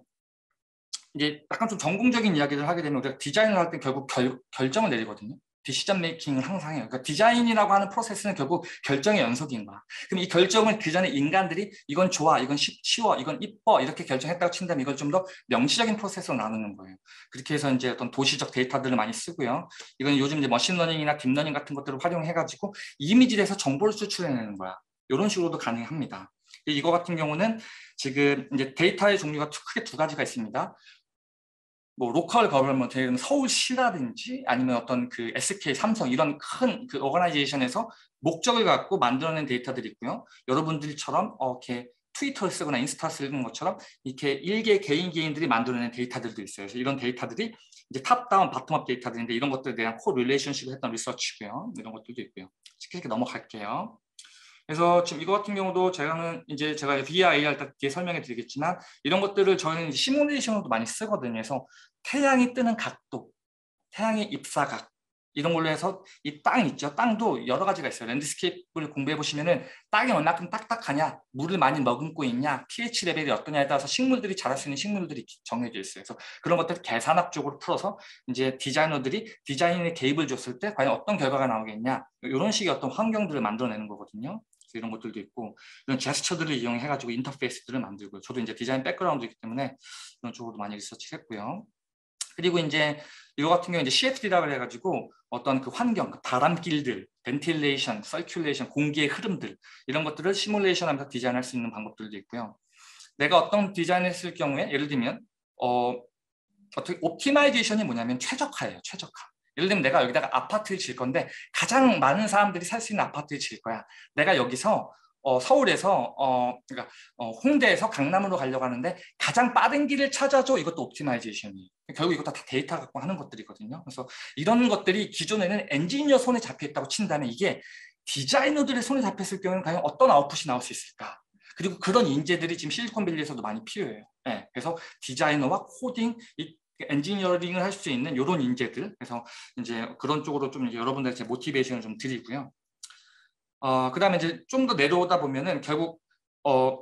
이제 약간 좀 전공적인 이야기를 하게 되면 우리가 디자인을 할 때 결국 결, 결정을 내리거든요. 디시전 메이킹을 항상 해요. 그러니까 디자인이라고 하는 프로세스는 결국 결정의 연속인 거야. 그럼 이 결정을 그 전에 인간들이 이건 좋아, 이건 쉽, 쉬워, 이건 이뻐 이렇게 결정했다고 친다면 이걸 좀 더 명시적인 프로세스로 나누는 거예요. 그렇게 해서 이제 어떤 도시적 데이터들을 많이 쓰고요. 이건 요즘 이제 머신러닝이나 딥러닝 같은 것들을 활용해가지고 이미지에서 정보를 추출해내는 거야. 이런 식으로도 가능합니다. 이거 같은 경우는 지금 이제 데이터의 종류가 크게 두 가지가 있습니다. 뭐 로컬 거버먼트, 서울시라든지 아니면 어떤 그 에스케이, 삼성 이런 큰 그 오거나이제이션에서 목적을 갖고 만들어낸 데이터들이 있고요. 여러분들처럼 어, 이렇게 트위터를 쓰거나 인스타 쓰는 것처럼 이렇게 일개 개인 개인들이 만들어낸 데이터들도 있어요. 그래서 이런 데이터들이 이제 탑다운, 바텀업 데이터들인데 이런 것들에 대한 코 릴레이션십을 했던 리서치고요. 이런 것들도 있고요. 쉽게 넘어갈게요. 그래서 지금 이거 같은 경우도 제가는 이제 제가 브이아르 할 때 뒤에 설명해 드리겠지만 이런 것들을 저희는 시뮬레이션으로도 많이 쓰거든요. 그래서 태양이 뜨는 각도, 태양의 입사각 이런 걸로 해서 이 땅 있죠. 땅도 여러 가지가 있어요. 랜드스케이프를 공부해 보시면은 땅이 얼마큼 딱딱하냐, 물을 많이 머금고 있냐, 피에이치 레벨이 어떠냐에 따라서 식물들이 자랄 수 있는 식물들이 정해져 있어요. 그래서 그런 것들을 계산학적으로 풀어서 이제 디자이너들이 디자인에 개입을 줬을 때 과연 어떤 결과가 나오겠냐 이런 식의 어떤 환경들을 만들어내는 거거든요. 이런 것들도 있고 이런 제스처들을 이용해 가지고 인터페이스들을 만들고요. 저도 이제 디자인 백그라운드이기 때문에 이런 쪽으로 많이 리서치했고요. 그리고 이제 이거 같은 경우 이제 씨에프디라고 해가지고 어떤 그 환경, 그 바람길들, 벤틸레이션, 서큘레이션, 공기의 흐름들 이런 것들을 시뮬레이션하면서 디자인할 수 있는 방법들도 있고요. 내가 어떤 디자인을 했을 경우에 예를 들면 어, 어떻게 옵티마이제이션이 뭐냐면 최적화예요. 최적화. 예를 들면 내가 여기다가 아파트를 지을 건데 가장 많은 사람들이 살 수 있는 아파트를 지을 거야. 내가 여기서 어, 서울에서 어, 그러니까 어, 홍대에서 강남으로 가려고 하는데 가장 빠른 길을 찾아줘. 이것도 옵티마이제이션이에요. 결국 이것도 다 데이터 갖고 하는 것들이거든요. 그래서 이런 것들이 기존에는 엔지니어 손에 잡혀 있다고 친다면 이게 디자이너들의 손에 잡혔을 경우는 과연 어떤 아웃풋이 나올 수 있을까? 그리고 그런 인재들이 지금 실리콘밸리에서도 많이 필요해요. 네, 그래서 디자이너와 코딩, 이 엔지니어링을 할 수 있는 이런 인재들, 그래서 이제 그런 쪽으로 좀 여러분들한테 모티베이션을 좀 드리고요. 어, 그 다음에 이제 좀 더 내려오다 보면은 결국 어,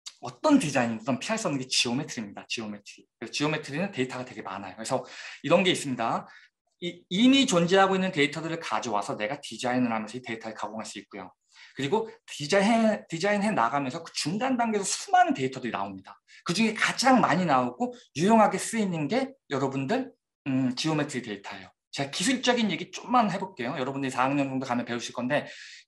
어떤 디자인이든 피할 수 없는 게 지오메트리입니다. 지오메트리. 지오메트리는 데이터가 되게 많아요. 그래서 이런 게 있습니다. 이, 이미 존재하고 있는 데이터들을 가져와서 내가 디자인을 하면서 이 데이터를 가공할 수 있고요. 그리고 디자인해, 디자인해 나가면서 그 중간 단계에서 수많은 데이터들이 나옵니다. 그중에 가장 많이 나오고 유용하게 쓰이는 게 여러분들 음, 지오메트리 데이터예요. 제가 기술적인 얘기 좀만 해볼게요. 여러분들이 사 학년 정도 가면 배우실 건데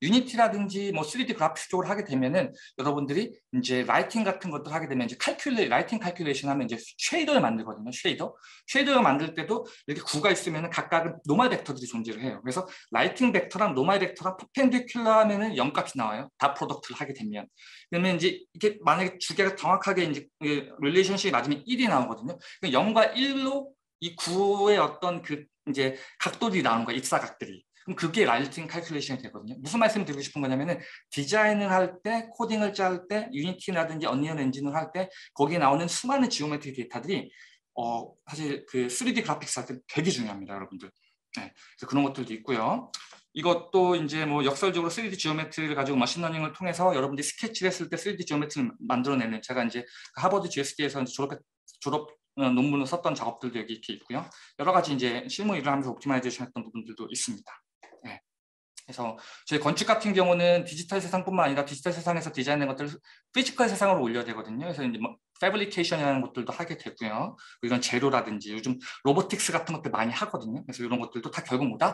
유니티라든지 뭐 쓰리디 그래픽스 쪽으로 하게 되면은 여러분들이 이제 라이팅 같은 것들 하게 되면 이제 칼큘레 라이팅 칼큘레이션 하면 이제 쉐이더를 만들거든요. 쉐이더. 쉐이더를 만들 때도 이렇게 구가 있으면은 각각은 노멀 벡터들이 존재를 해요. 그래서 라이팅 벡터랑 노멀 벡터랑 퍼펜디큘러 하면은 영 값이 나와요. 다 프로덕트를 하게 되면. 그러면 이제 이게 만약에 두 개가 정확하게 이제 릴레이션십이 맞으면 일이 나오거든요. 영과 일로 이 구의 어떤 그 이제 각도들이 나오는 거야, 입사각들이. 그럼 그게 라이팅 칼큘레이션이 되거든요. 무슨 말씀을 드리고 싶은 거냐면은 디자인을 할 때, 코딩을 짤 때, 유니티라든지 언리얼 엔진을 할 때 거기에 나오는 수많은 지오메트리 데이터들이 어, 사실 그 쓰리디 그래픽스 할 때 되게 중요합니다, 여러분들. 네, 그래서 그런 것들도 있고요. 이것도 이제 뭐 역설적으로 쓰리디 지오메트리를 가지고 머신러닝을 통해서 여러분들이 스케치를 했을 때 쓰리디 지오메트리를 만들어내는 제가 이제 하버드 지에스디에서 졸업 졸업 논문을 썼던 작업들도 여기 이렇게 있고요. 여러 가지 이제 실무 일을 하면서 옵티마이제이션 했던 부분들도 있습니다. 네. 그래서 저희 건축 같은 경우는 디지털 세상뿐만 아니라 디지털 세상에서 디자인된 것들을 피지컬 세상으로 올려야 되거든요. 그래서 이제 뭐 패브리케이션이라는 것들도 하게 되고요. 이런 재료라든지 요즘 로보틱스 같은 것들 많이 하거든요. 그래서 이런 것들도 다 결국 뭐다?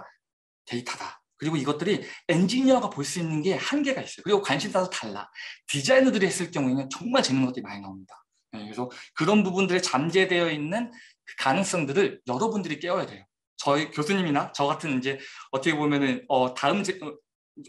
데이터다. 그리고 이것들이 엔지니어가 볼 수 있는 게 한계가 있어요. 그리고 관심사도 달라. 디자이너들이 했을 경우에는 정말 재밌는 것들이 많이 나옵니다. 네, 그래서 그런 부분들에 잠재되어 있는 그 가능성들을 여러분들이 깨워야 돼요. 저희 교수님이나 저 같은 이제 어떻게 보면은 어, 다음 제, 어,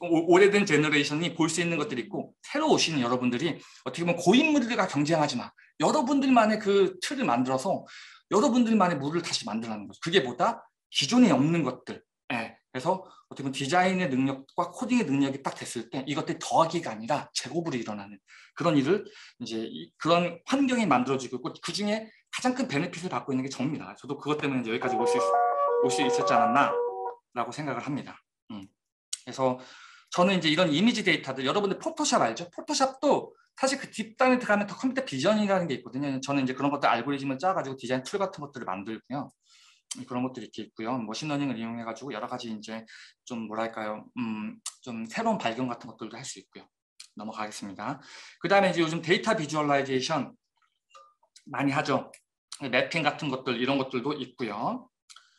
오래된 제너레이션이 볼 수 있는 것들이 있고 새로 오시는 여러분들이 어떻게 보면 고인물들과 경쟁하지 마. 여러분들만의 그 틀을 만들어서 여러분들만의 물을 다시 만들라는 거죠. 그게 뭐다? 기존에 없는 것들. 예, 그래서 어떻게 보면 디자인의 능력과 코딩의 능력이 딱 됐을 때 이것들이 더하기가 아니라 제곱으로 일어나는 그런 일을 이제 그런 환경이 만들어지고 있고 그 중에 가장 큰 베네핏을 받고 있는 게 저입니다. 저도 그것 때문에 이제 여기까지 올 수 올 수 있었지 않았나라고 생각을 합니다. 음. 그래서 저는 이제 이런 이미지 데이터들 여러분들 포토샵 알죠? 포토샵도 사실 그 딥단에 들어가면 더 컴퓨터 비전이라는 게 있거든요. 저는 이제 그런 것들 알고리즘을 짜가지고 디자인 툴 같은 것들을 만들고요. 그런 것들이 이렇게 있고요. 머신러닝을 이용해가지고 여러 가지 이제 좀 뭐랄까요, 음, 좀 새로운 발견 같은 것들도 할 수 있고요. 넘어가겠습니다. 그 다음에 이제 요즘 데이터 비주얼라이제이션 많이 하죠. 매핑 같은 것들 이런 것들도 있고요.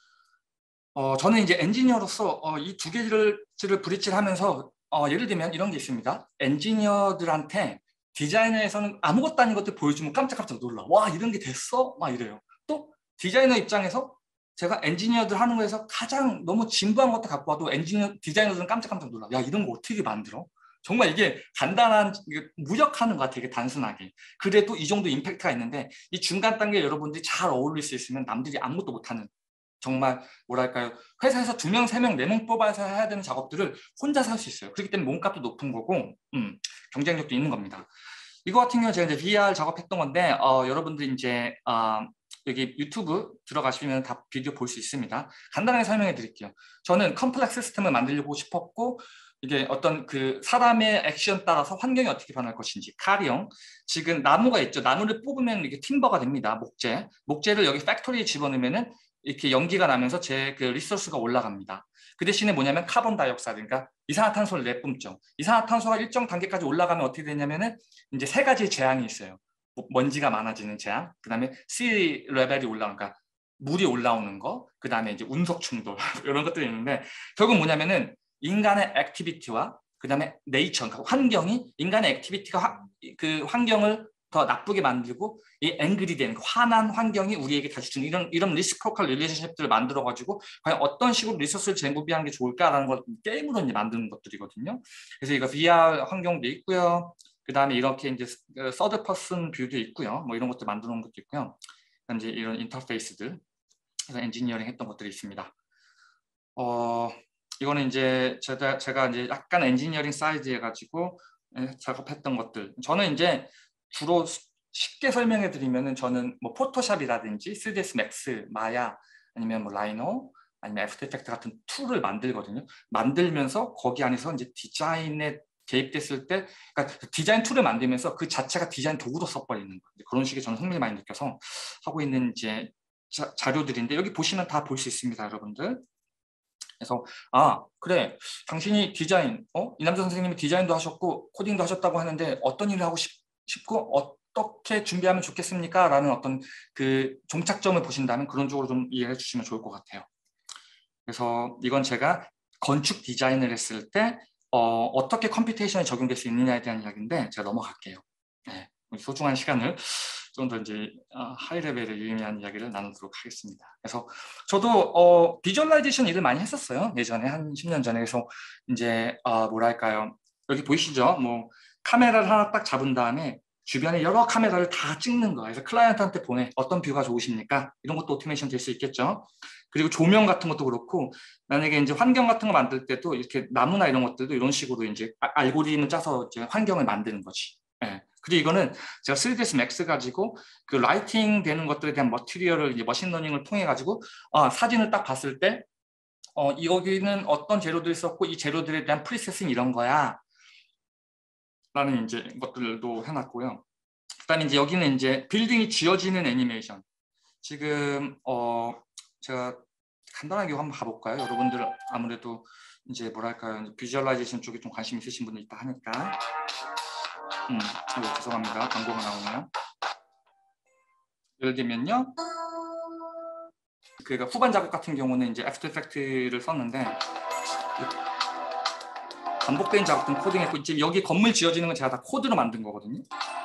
어, 저는 이제 엔지니어로서 어, 이 두 개를 브릿지를 하면서 어, 예를 들면 이런 게 있습니다. 엔지니어들한테 디자이너에서는 아무것도 아닌 것들 보여주면 깜짝깜짝 놀라. 와, 이런 게 됐어? 막 이래요. 또 디자이너 입장에서 제가 엔지니어들 하는 거에서 가장 너무 진부한 것도 갖고 와도 엔지니어 디자이너들은 깜짝깜짝 놀라. 야, 이런 거 어떻게 만들어? 정말 이게 간단한 무역하는 것 같아요. 되게 단순하게. 그래도 이 정도 임팩트가 있는데 이 중간 단계 여러분들이 잘 어울릴 수 있으면 남들이 아무것도 못하는 정말 뭐랄까요, 회사에서 두 명, 세 명, 네 명 뽑아서 해야 되는 작업들을 혼자서 할 수 있어요. 그렇기 때문에 몸값도 높은 거고 음, 경쟁력도 있는 겁니다. 이거 같은 경우 제가 이제 브이알 작업했던 건데 어, 여러분들 이제 어, 여기 유튜브 들어가시면 다 비디오 볼 수 있습니다. 간단하게 설명해 드릴게요. 저는 컴플렉스 시스템을 만들고 싶었고 이게 어떤 그 사람의 액션 따라서 환경이 어떻게 변할 것인지 가령 지금 나무가 있죠. 나무를 뽑으면 이게 팀버가 됩니다. 목재. 목재를 여기 팩토리에 집어넣으면은 이렇게 연기가 나면서 제 그 리소스가 올라갑니다. 그 대신에 뭐냐면 카본 다이옥사이드, 그러니까 이산화탄소를 내뿜죠. 이산화탄소가 일정 단계까지 올라가면 어떻게 되냐면은 이제 세 가지 재앙이 있어요. 먼지가 많아지는 재앙, 그 다음에 씨 레벨이 올라오니까 그러니까 물이 올라오는 거, 그 다음에 이제 운석 충돌 이런 것들이 있는데 결국 뭐냐면은 인간의 액티비티와 그 다음에 네이처, 그러니까 환경이 인간의 액티비티가 화, 그 환경을 더 나쁘게 만들고 이 앵글이 되는 화난 환경이 우리에게 다시 주는 이런 이런 리시프로컬 릴레이션십들을 만들어 가지고 과연 어떤 식으로 리소스를 재구비하는 게 좋을까라는 걸 게임으로 이제 만드는 것들이거든요. 그래서 이거 브이알 환경도 있고요. 그 다음에 이렇게 이제 서드 퍼슨 뷰도 있고요. 뭐 이런 것들 만들어 놓은 것도 있고요. 이제 이런 인터페이스들 그래서 엔지니어링 했던 것들이 있습니다. 어 이거는 이제 제가 제가 이제 약간 엔지니어링 사이드 해가지고 작업했던 것들. 저는 이제 주로 쉽게 설명해 드리면은 저는 뭐 포토샵이라든지 쓰리디에스 맥스, 마야 아니면 뭐 라이노 아니면 애프터 이펙트 같은 툴을 만들거든요. 만들면서 거기 안에서 이제 디자인에 개입됐을 때 그러니까 디자인 툴을 만들면서 그 자체가 디자인 도구로 써버리는 거예요. 그런 식의 저는 흥미를 많이 느껴서 하고 있는 이제 자, 자료들인데 여기 보시면 다 볼 수 있습니다, 여러분들. 그래서 아 그래 당신이 디자인 어? 이남자 선생님이 디자인도 하셨고 코딩도 하셨다고 하는데 어떤 일을 하고 싶, 싶고 어떻게 준비하면 좋겠습니까? 라는 어떤 그 종착점을 보신다면 그런 쪽으로 좀 이해해 주시면 좋을 것 같아요. 그래서 이건 제가 건축 디자인을 했을 때 어, 어떻게 컴퓨테이션이 적용될 수 있느냐에 대한 이야기인데 제가 넘어갈게요. 네, 소중한 시간을 좀 더 이제 하이 레벨의 유의미한 이야기를 나누도록 하겠습니다. 그래서 저도 어, 비주얼라이제이션 일을 많이 했었어요. 예전에 한 십 년 전에. 그래서 이제 어, 뭐랄까요? 여기 보이시죠? 뭐 카메라를 하나 딱 잡은 다음에 주변에 여러 카메라를 다 찍는 거예요. 그래서 클라이언트한테 보내. 어떤 뷰가 좋으십니까? 이런 것도 오토메이션 될 수 있겠죠. 그리고 조명 같은 것도 그렇고 만약에 이제 환경 같은 거 만들 때도 이렇게 나무나 이런 것들도 이런 식으로 이제 알고리즘을 짜서 이제 환경을 만드는 거지. 예. 그리고 이거는 제가 쓰리디에스 맥스 가지고 그 라이팅 되는 것들에 대한 머티리얼을 이제 머신러닝을 통해 가지고 어, 사진을 딱 봤을 때 어, 여기는 어떤 재료들이 있었고 이 재료들에 대한 프리세싱 이런 거야 라는 이제 것들도 해놨고요. 그다음에 이제 여기는 이제 빌딩이 지어지는 애니메이션. 지금 어 제가 간단하게 한번 가볼까요? 여러분들 아무래도 이제 뭐랄까요, 비주얼라이제이션 쪽에 좀 관심 있으신 분들 있다 하니까. 음, 어, 죄송합니다. 광고가 나오네요. 예를 들면요, 그러니까 후반 작업 같은 경우는 이제 애프터 이펙트를 썼는데 반복된 작업은 코딩했고 이제 여기 건물 지어지는 건 제가 다 코드로 만든 거거든요.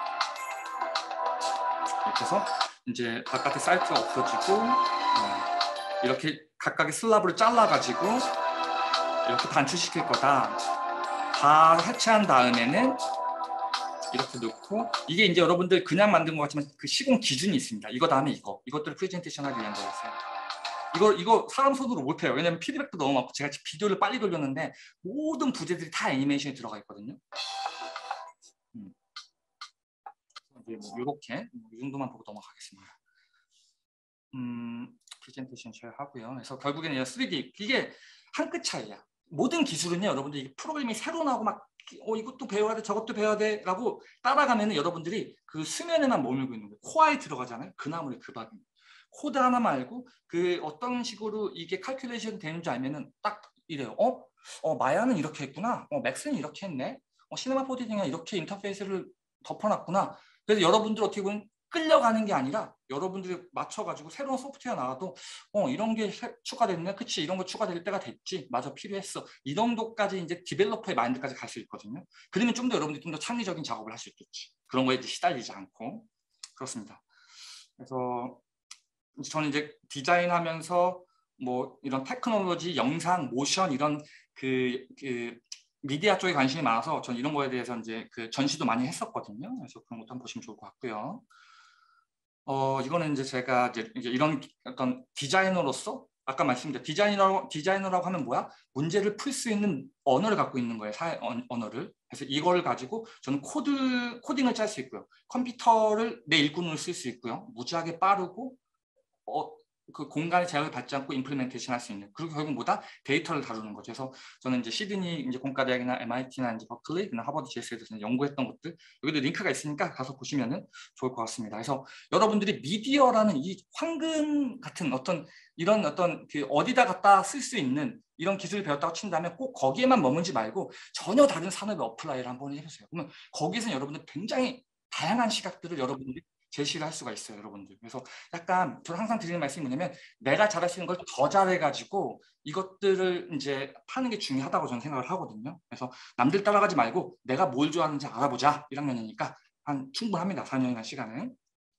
이렇게 해서 이제 바깥에 사이트가 없어지고 어, 이렇게 각각의 슬랍을 잘라가지고 이렇게 단추시킬 거다. 다 해체한 다음에는 이렇게 넣고 이게 이제 여러분들 그냥 만든 것 같지만 그 시공 기준이 있습니다. 이거 다음에 이거. 이것들을 프레젠테이션 하기 위한 거였어요. 이거 이거 사람 손으로 못해요. 왜냐면 피드백도 너무 많고 제가 비디오를 빨리 돌렸는데 모든 부재들이 다 애니메이션이 들어가 있거든요. 음. 이제 뭐 이렇게 이 정도만 보고 넘어가겠습니다. 음, 프레젠테이션 쉐어 하고요. 그래서 결국에는 쓰리 디 이게 한 끗 차이야. 모든 기술은요, 여러분들 이게 프로그램이 새로 나오고 막 어, 이것도 배워야 돼, 저것도 배워야 돼라고 따라가면은 여러분들이 그 수면에만 머물고 있는 거예요. 코어에 들어가잖아요. 그 나물의 그 밥이. 코드 하나 말고 그 어떤 식으로 이게 칼큘레이션 되는지 알면은 딱 이래요. 어, 어 마야는 이렇게 했구나. 어, 맥스는 이렇게 했네. 어, 시네마 포디팅은 이렇게 인터페이스를 덮어놨구나. 그래서 여러분들 어떻게 보면 끌려가는 게 아니라 여러분들이 맞춰가지고 새로운 소프트웨어 나와도 어 이런 게 추가됐네, 그치, 이런 거 추가될 때가 됐지, 맞아, 필요했어, 이 정도까지 이제 디벨로퍼의 마인드까지 갈 수 있거든요. 그러면 좀 더 여러분들이 좀 더 창의적인 작업을 할 수 있겠지. 그런 거에 시달리지 않고. 그렇습니다. 그래서 저는 이제 디자인하면서 뭐 이런 테크놀로지, 영상, 모션 이런 그, 그 미디어 쪽에 관심이 많아서 저는 이런 거에 대해서 이제 그 전시도 많이 했었거든요. 그래서 그런 것도 한번 보시면 좋을 것 같고요. 어, 이거는 이제 제가 이제, 이제 이런 어떤 디자이너로서 아까 말씀드린 디자이너, 디자이너라고 하면 뭐야? 문제를 풀 수 있는 언어를 갖고 있는 거예요. 사회 언어를. 그래서 이걸 가지고 저는 코드, 코딩을 짤 수 있고요. 컴퓨터를 내 일꾼으로 쓸 수 있고요. 무지하게 빠르고 어, 그 공간의 제약을 받지 않고 임플리멘테이션 할 수 있는, 그리고 결국 뭐다? 데이터를 다루는 거죠. 그래서 저는 이제 시드니 이제 공과대학이나 엠아이티나 이제 버클리, 그나 하버드 지에스에 대해서 연구했던 것들, 여기도 링크가 있으니까 가서 보시면은 좋을 것 같습니다. 그래서 여러분들이 미디어라는 이 황금 같은 어떤 이런 어떤 그 어디다 갖다 쓸 수 있는 이런 기술을 배웠다고 친다면 꼭 거기에만 머물지 말고 전혀 다른 산업에 어플라이를 한번 해보세요. 그러면 거기서 여러분들 굉장히 다양한 시각들을 여러분들이 제시를 할 수가 있어요, 여러분들. 그래서 약간 저는 항상 드리는 말씀이 뭐냐면 내가 잘할 수 있는 걸 더 잘해가지고 이것들을 이제 파는 게 중요하다고 저는 생각을 하거든요. 그래서 남들 따라가지 말고 내가 뭘 좋아하는지 알아보자. 일 학년이니까 한 충분합니다. 사 년이나 시간은.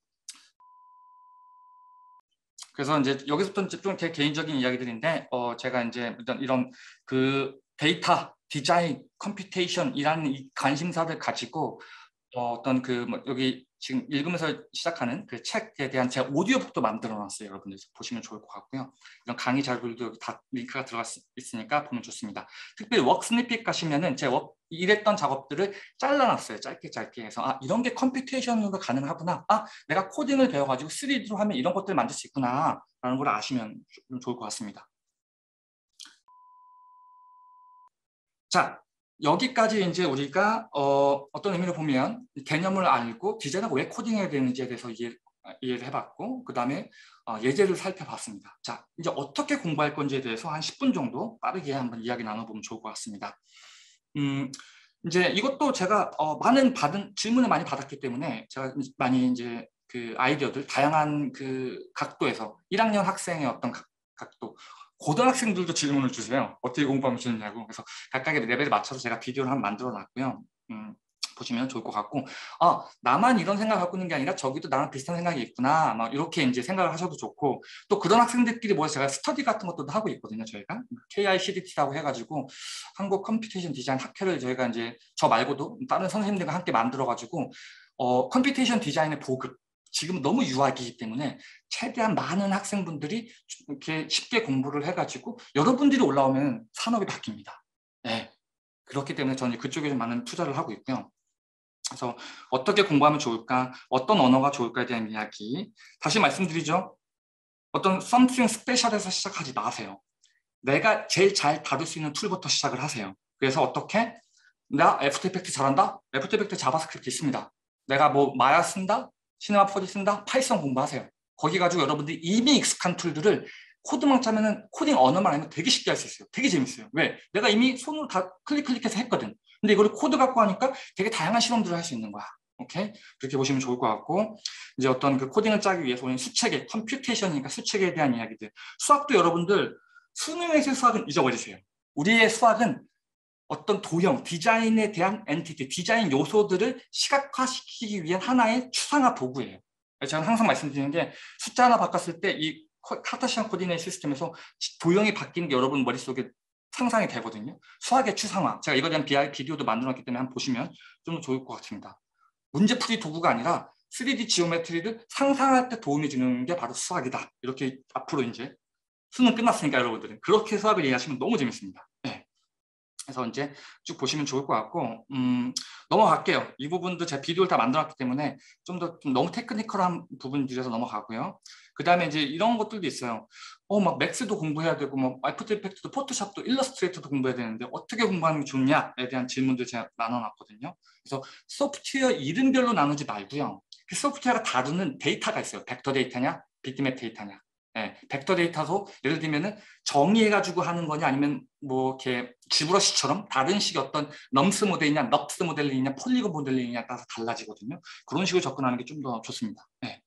그래서 이제 여기서부터 좀 제 개인적인 이야기들인데 어 제가 이제 일단 이런 그 데이터, 디자인, 컴퓨테이션이라는 이 관심사를 가지고 어, 어떤 그 뭐 여기 지금 읽으면서 시작하는 그 책에 대한 제 오디오북도 만들어 놨어요. 여러분들 보시면 좋을 것 같고요. 이런 강의 자료들도 여기 다 링크가 들어가 있으니까 보면 좋습니다. 특별히 워크 스니핏 가시면은 제 워, 일했던 작업들을 잘라놨어요. 짧게 짧게 해서 아 이런 게 컴퓨테이션으로 가능하구나. 아 내가 코딩을 배워가지고 쓰리디로 하면 이런 것들 만들 수 있구나 라는 걸 아시면 좀 좋을 것 같습니다. 자, 여기까지 이제 우리가 어, 어떤 의미로 보면 개념을 알고 디자인을 왜 코딩해야 되는지에 대해서 이해, 이해를 해봤고, 그 다음에 어, 예제를 살펴봤습니다. 자, 이제 어떻게 공부할 건지에 대해서 한 십 분 정도 빠르게 한번 이야기 나눠보면 좋을 것 같습니다. 음, 이제 이것도 제가 어, 많은 받은 질문을 많이 받았기 때문에 제가 많이 이제 그 아이디어들 다양한 그 각도에서 일 학년 학생의 어떤 각, 각도, 고등학생들도 질문을 주세요. 어떻게 공부하면 좋냐고. 그래서 각각의 레벨에 맞춰서 제가 비디오를 한번 만들어 놨고요. 음, 보시면 좋을 것 같고, 아 나만 이런 생각 갖고 있는 게 아니라 저기도 나랑 비슷한 생각이 있구나, 막 이렇게 이제 생각을 하셔도 좋고, 또 그런 학생들끼리 모여서 제가 스터디 같은 것도 하고 있거든요. 저희가 케이아이씨디티라고 해가지고 한국 컴퓨테이션 디자인 학회를 저희가 이제 저 말고도 다른 선생님들과 함께 만들어 가지고 어, 컴퓨테이션 디자인의 보급, 지금 너무 유학이기 때문에 최대한 많은 학생분들이 이렇게 쉽게 공부를 해가지고 여러분들이 올라오면 산업이 바뀝니다. 네. 그렇기 때문에 저는 그쪽에 좀 많은 투자를 하고 있고요. 그래서 어떻게 공부하면 좋을까, 어떤 언어가 좋을까에 대한 이야기. 다시 말씀드리죠. 어떤 something special에서 시작하지 마세요. 내가 제일 잘 다룰 수 있는 툴부터 시작을 하세요. 그래서 어떻게? 나 애프터 이펙트 잘한다? 애프터 이펙트 자바스크립트 있습니다. 내가 뭐 마야 쓴다? 시네마 포디 쓴다? 파이썬 공부하세요. 거기 가지고 여러분들이 이미 익숙한 툴들을 코드만 짜면은, 코딩 언어만 알면 되게 쉽게 할 수 있어요. 되게 재밌어요. 왜? 내가 이미 손으로 다 클릭 클릭해서 했거든. 근데 이거를 코드 갖고 하니까 되게 다양한 실험들을 할 수 있는 거야. 오케이? 그렇게 보시면 좋을 것 같고, 이제 어떤 그 코딩을 짜기 위해서 우리는 수체계, 컴퓨테이션이니까 수체계에 대한 이야기들. 수학도 여러분들 수능에서의 수학은 잊어버리세요. 우리의 수학은 어떤 도형, 디자인에 대한 엔티티, 디자인 요소들을 시각화시키기 위한 하나의 추상화 도구예요. 저는 항상 말씀드리는 게 숫자 하나 바꿨을 때 이 카르테시안 코디네이트 시스템에서 도형이 바뀌는 게 여러분 머릿속에 상상이 되거든요. 수학의 추상화. 제가 이거에 대한 비디오도 만들어놨기 때문에 한번 보시면 좀 좋을 것 같습니다. 문제풀이 도구가 아니라 쓰리디 지오메트리를 상상할 때 도움이 주는 게 바로 수학이다. 이렇게 앞으로 이제 수능 끝났으니까 여러분들은 그렇게 수학을 이해하시면 너무 재밌습니다. 네. 그래서 이제 쭉 보시면 좋을 것 같고 음, 넘어갈게요. 이 부분도 제가 비디오를 다 만들었기 때문에 좀 더 좀 너무 테크니컬한 부분들에서 넘어가고요. 그 다음에 이제 이런 것들도 있어요. 어, 막 맥스도 공부해야 되고, 뭐 애프터 이펙트도, 포토샵도, 일러스트레이터도 공부해야 되는데 어떻게 공부하는 게 좋냐에 대한 질문들 제가 나눠놨거든요. 그래서 소프트웨어 이름별로 나누지 말고요. 그 소프트웨어가 다루는 데이터가 있어요. 벡터 데이터냐, 빅맵 데이터냐. 네, 벡터 데이터도 예를 들면은 정의해가지고 하는 거냐 아니면 뭐 이렇게 지브러시처럼 다른 식의 어떤 넘스 모델이냐, 넙스 모델링이냐, 폴리곤 모델링이냐에 따라서 달라지거든요. 그런 식으로 접근하는 게 좀 더 좋습니다. 네.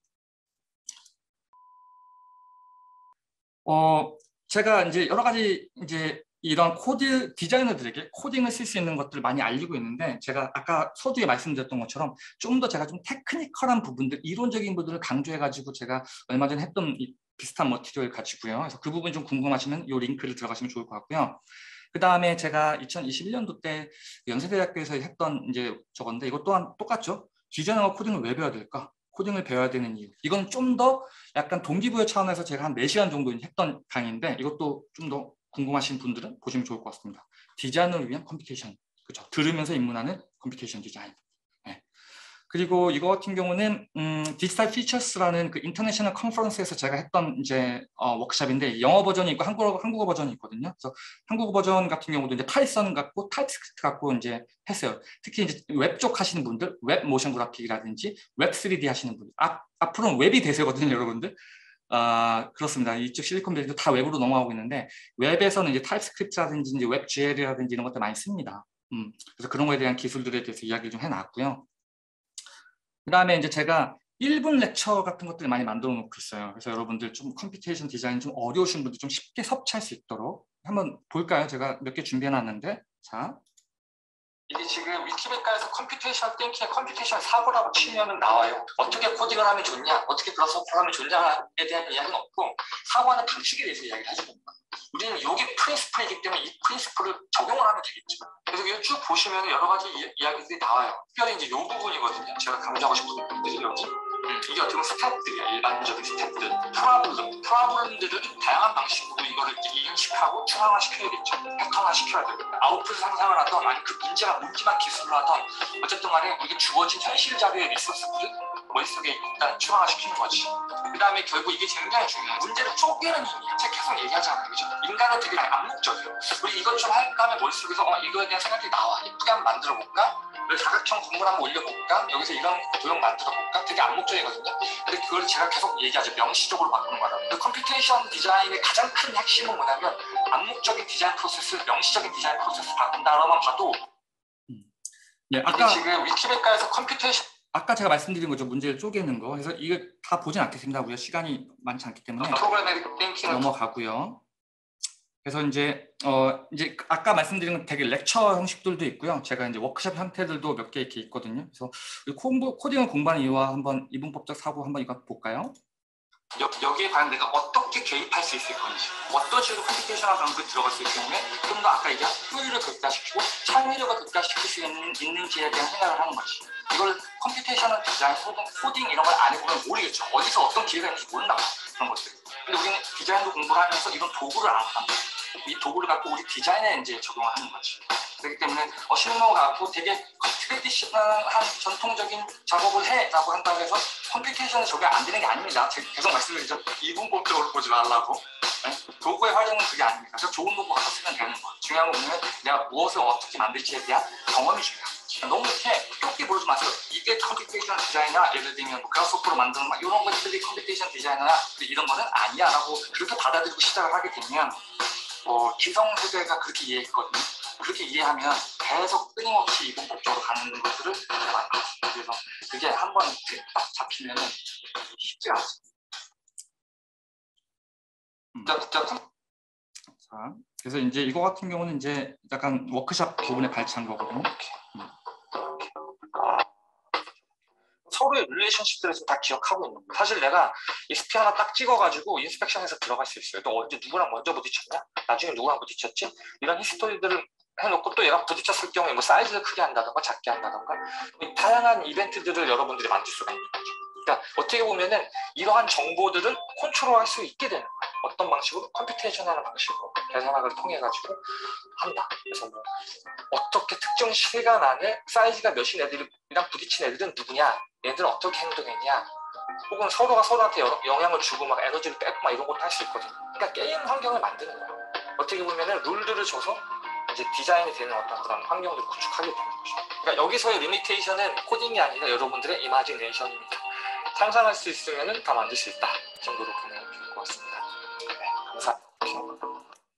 어, 제가 이제 여러 가지 이제 이런 코드 디자이너들에게 코딩을 쓸 수 있는 것들을 많이 알리고 있는데 제가 아까 서두에 말씀드렸던 것처럼 좀 더 제가 좀 테크니컬한 부분들, 이론적인 부분들을 강조해가지고 제가 얼마 전에 했던 이 비슷한 머티리얼을 가지고요. 그래서 그 부분 좀 궁금하시면 이 링크를 들어가시면 좋을 것 같고요. 그 다음에 제가 이천이십일 년도 때 연세대학교에서 했던 이제 저건데 이것 또한 똑같죠. 디자이너가 코딩을 왜 배워야 될까? 코딩을 배워야 되는 이유. 이건 좀 더 약간 동기부여 차원에서 제가 한 네 시간 정도 했던 강의인데 이것도 좀 더 궁금하신 분들은 보시면 좋을 것 같습니다. 디자인을 위한 컴퓨테이션. 그렇죠. 들으면서 입문하는 컴퓨테이션 디자인. 네. 그리고 이거 같은 경우는 음, 디지털 피처스라는 그 인터내셔널 컨퍼런스에서 제가 했던 이제 어, 워크숍인데 영어 버전이 있고 한국어 한국어 버전이 있거든요. 그래서 한국어 버전 같은 경우도 이제 파이썬 갖고 타입스크립트 갖고 이제 했어요. 특히 이제 웹 쪽 하시는 분들, 웹 모션 그래픽이라든지 웹 쓰리디 하시는 분들, 앞 앞으로는 웹이 대세거든요, 여러분들. 아, 그렇습니다. 이쪽 실리콘밸리도 다 웹으로 넘어가고 있는데 웹에서는 이제 타입스크립트라든지 이제 웹 지엘이라든지 이런 것들 많이 씁니다. 음, 그래서 그런 거에 대한 기술들에 대해서 이야기 좀 해놨고요. 그 다음에 이제 제가 일 분 렉처 같은 것들을 많이 만들어 놓고 있어요. 그래서 여러분들 좀 컴퓨테이션 디자인 좀 어려우신 분들 좀 쉽게 섭취할 수 있도록 한번 볼까요? 제가 몇 개 준비해 놨는데 자, 이게 지금 위키백과에서 컴퓨테이션 띵킹의 컴퓨테이션 사고라고 치면은 나와요. 어떻게 코딩을 하면 좋냐, 어떻게 그라스호퍼를 하면 좋냐에 대한 이야기는 없고 사고하는 방식에 대해서 이야기를 해주는 거예요. 우리는 여기 프린시플이기 때문에 이 프린시플을 적용을 하면 되겠죠. 그래서 이거 쭉 보시면 여러 가지 이, 이야기들이 나와요. 특별히 이제 이 부분이거든요. 제가 강조하고 싶은 부분들이 여기. 음, 이게 어떻게 보면 스텝들이야, 일반적인 스텝들. 프로블럼, 프로블럼들을 다양한 방식으로 이거를 이렇게 이행식하고 중앙화시켜야겠죠. 패턴화시켜야 되고 아웃풋 상상을 하던 아니 그 문제가 뭔지만 기술을 하던 어쨌든 간에 우리가 주어진 현실 자료의 리소스들을 머릿속에 일단 중앙화시키는 거지. 그 다음에 결국 이게 굉장히 중요해요. 문제를 쪼개는 힘이야. 제가 계속 얘기하잖아요. 그죠? 인간은 되게 암묵적이에요. 우리 이것 좀 할까 하면 머릿속에서 어, 이거에 대한 생각이 나와. 예쁘게 한번 만들어볼까? 여기 사각형 건물 한번 올려볼까? 여기서 이런 도형 만들어볼까? 되게 암묵적이거든요. 근데 그걸 제가 계속 얘기하죠. 명시적으로 바꾸는 거라고. 그 컴퓨테이션 디자인의 가장 큰 핵심은 뭐냐면 암묵적인 디자인 프로세스를 명시적인 디자인 프로세스 바꾼다라고만 봐도 음. 네, 아까 지금 위키백과에서 컴퓨테이션 아까 제가 말씀드린 거죠. 문제를 쪼개는 거. 그래서 이거 다 보진 않겠습니다. 우리가 시간이 많지 않기 때문에 프로그래밍 띵킹을 넘어가고요. 그래서 이제 어 이제 아까 말씀드린 건 되게 렉처 형식들도 있고요. 제가 이제 워크숍 형태들도 몇 개 이렇게 있거든요. 그래서 공부, 코딩을 공부하는 이유와 한번 이분법적 사고 한번 이거 볼까요? 여, 여기에 과연 내가 어떻게 개입할 수 있을 건지, 어떤 식으로 컴퓨테이션을 방법이 들어갈 수 있을 경우에 좀 더 아까 얘기한 효율을 극대화시키고 창의력을 극대화시킬 수 있는, 있는지에 대한 생각을 하는 거지. 이걸 컴퓨테이션을 디자인 혹은 코딩 이런 걸 안 해보면 모르겠죠. 어디서 어떤 기회가 있는지 모른단 말이야. 그런 것들. 근데 우리는 디자인도 공부를 하면서 이런 도구를 알았단 말이야. 이 도구를 갖고 우리 디자인에 이제 적용을 하는 거지. 그렇기 때문에 어, 실무 갖고 되게 트레디셔널한 전통적인 작업을 해라고 한다고 해서 컴퓨테이션에 적용 안 되는 게 아닙니다. 제가 계속 말씀드리죠. 이분법적으로 보지 말라고. 네? 도구의 활용은 그게 아닙니다. 그래서 좋은 도구 갖다 쓰면 되는 거예요. 중요한 건 뭐냐면 내가 무엇을 어떻게 만들지에 대한 경험이 중요한 거지. 너무 이렇게 좁게 보지 마세요. 이게 컴퓨테이션 디자이너야. 예를 들면 뭐 그라스호퍼로 만드는 막 이런 것들이 컴퓨테이션 디자이너야. 이런 거는 아니야 라고 그렇게 받아들이고 시작을 하게 되면 어, 기성세대가 그렇게 이해했거든요. 그렇게 이해하면 계속 끊임없이 이분법적으로 가는 것들을 많이 봤어요. 그래서 그게 한번 딱 잡히면 쉽지 않습니다. 음. 자, 자, 그래서 이제 이거 같은 경우는 이제 약간 워크숍 부분에 발치한 거거든요. 음. 서로의 릴레이션십들을 다 기억하고 있는 거예요. 사실 내가 익스피 하나 딱 찍어가지고 인스펙션에서 들어갈 수 있어요. 너 언제 누구랑 먼저 부딪혔냐? 나중에 누구랑 부딪혔지? 이런 히스토리들을 해놓고 또 얘가 부딪혔을 경우에 뭐 사이즈를 크게 한다던가 작게 한다던가 다양한 이벤트들을 여러분들이 만들 수가 있는 거죠. 그러니까 어떻게 보면은 이러한 정보들을 컨트롤할 수 있게 되는 거예요. 어떤 방식으로? 컴퓨테이션하는 방식으로 계산학을 통해 가지고 한다. 그래서 뭐 어떻게 특정 시간 안에 사이즈가 몇인 애들이랑 부딪힌 애들은 누구냐, 얘들은 어떻게 행동했냐, 혹은 서로가 서로한테 영향을 주고 막 에너지를 빼고 막 이런 것도 할 수 있거든요. 그러니까 게임 환경을 만드는 거예요. 어떻게 보면은 룰들을 줘서 이제 디자인이 되는 어떤 그런 환경을 구축하게 되는 거죠. 그러니까 여기서의 리미테이션은 코딩이 아니라 여러분들의 이마지네이션입니다. 상상할 수 있으면 다 만들 수 있다 정도로 보면 좋을 것 같습니다. 네, 감사합니다.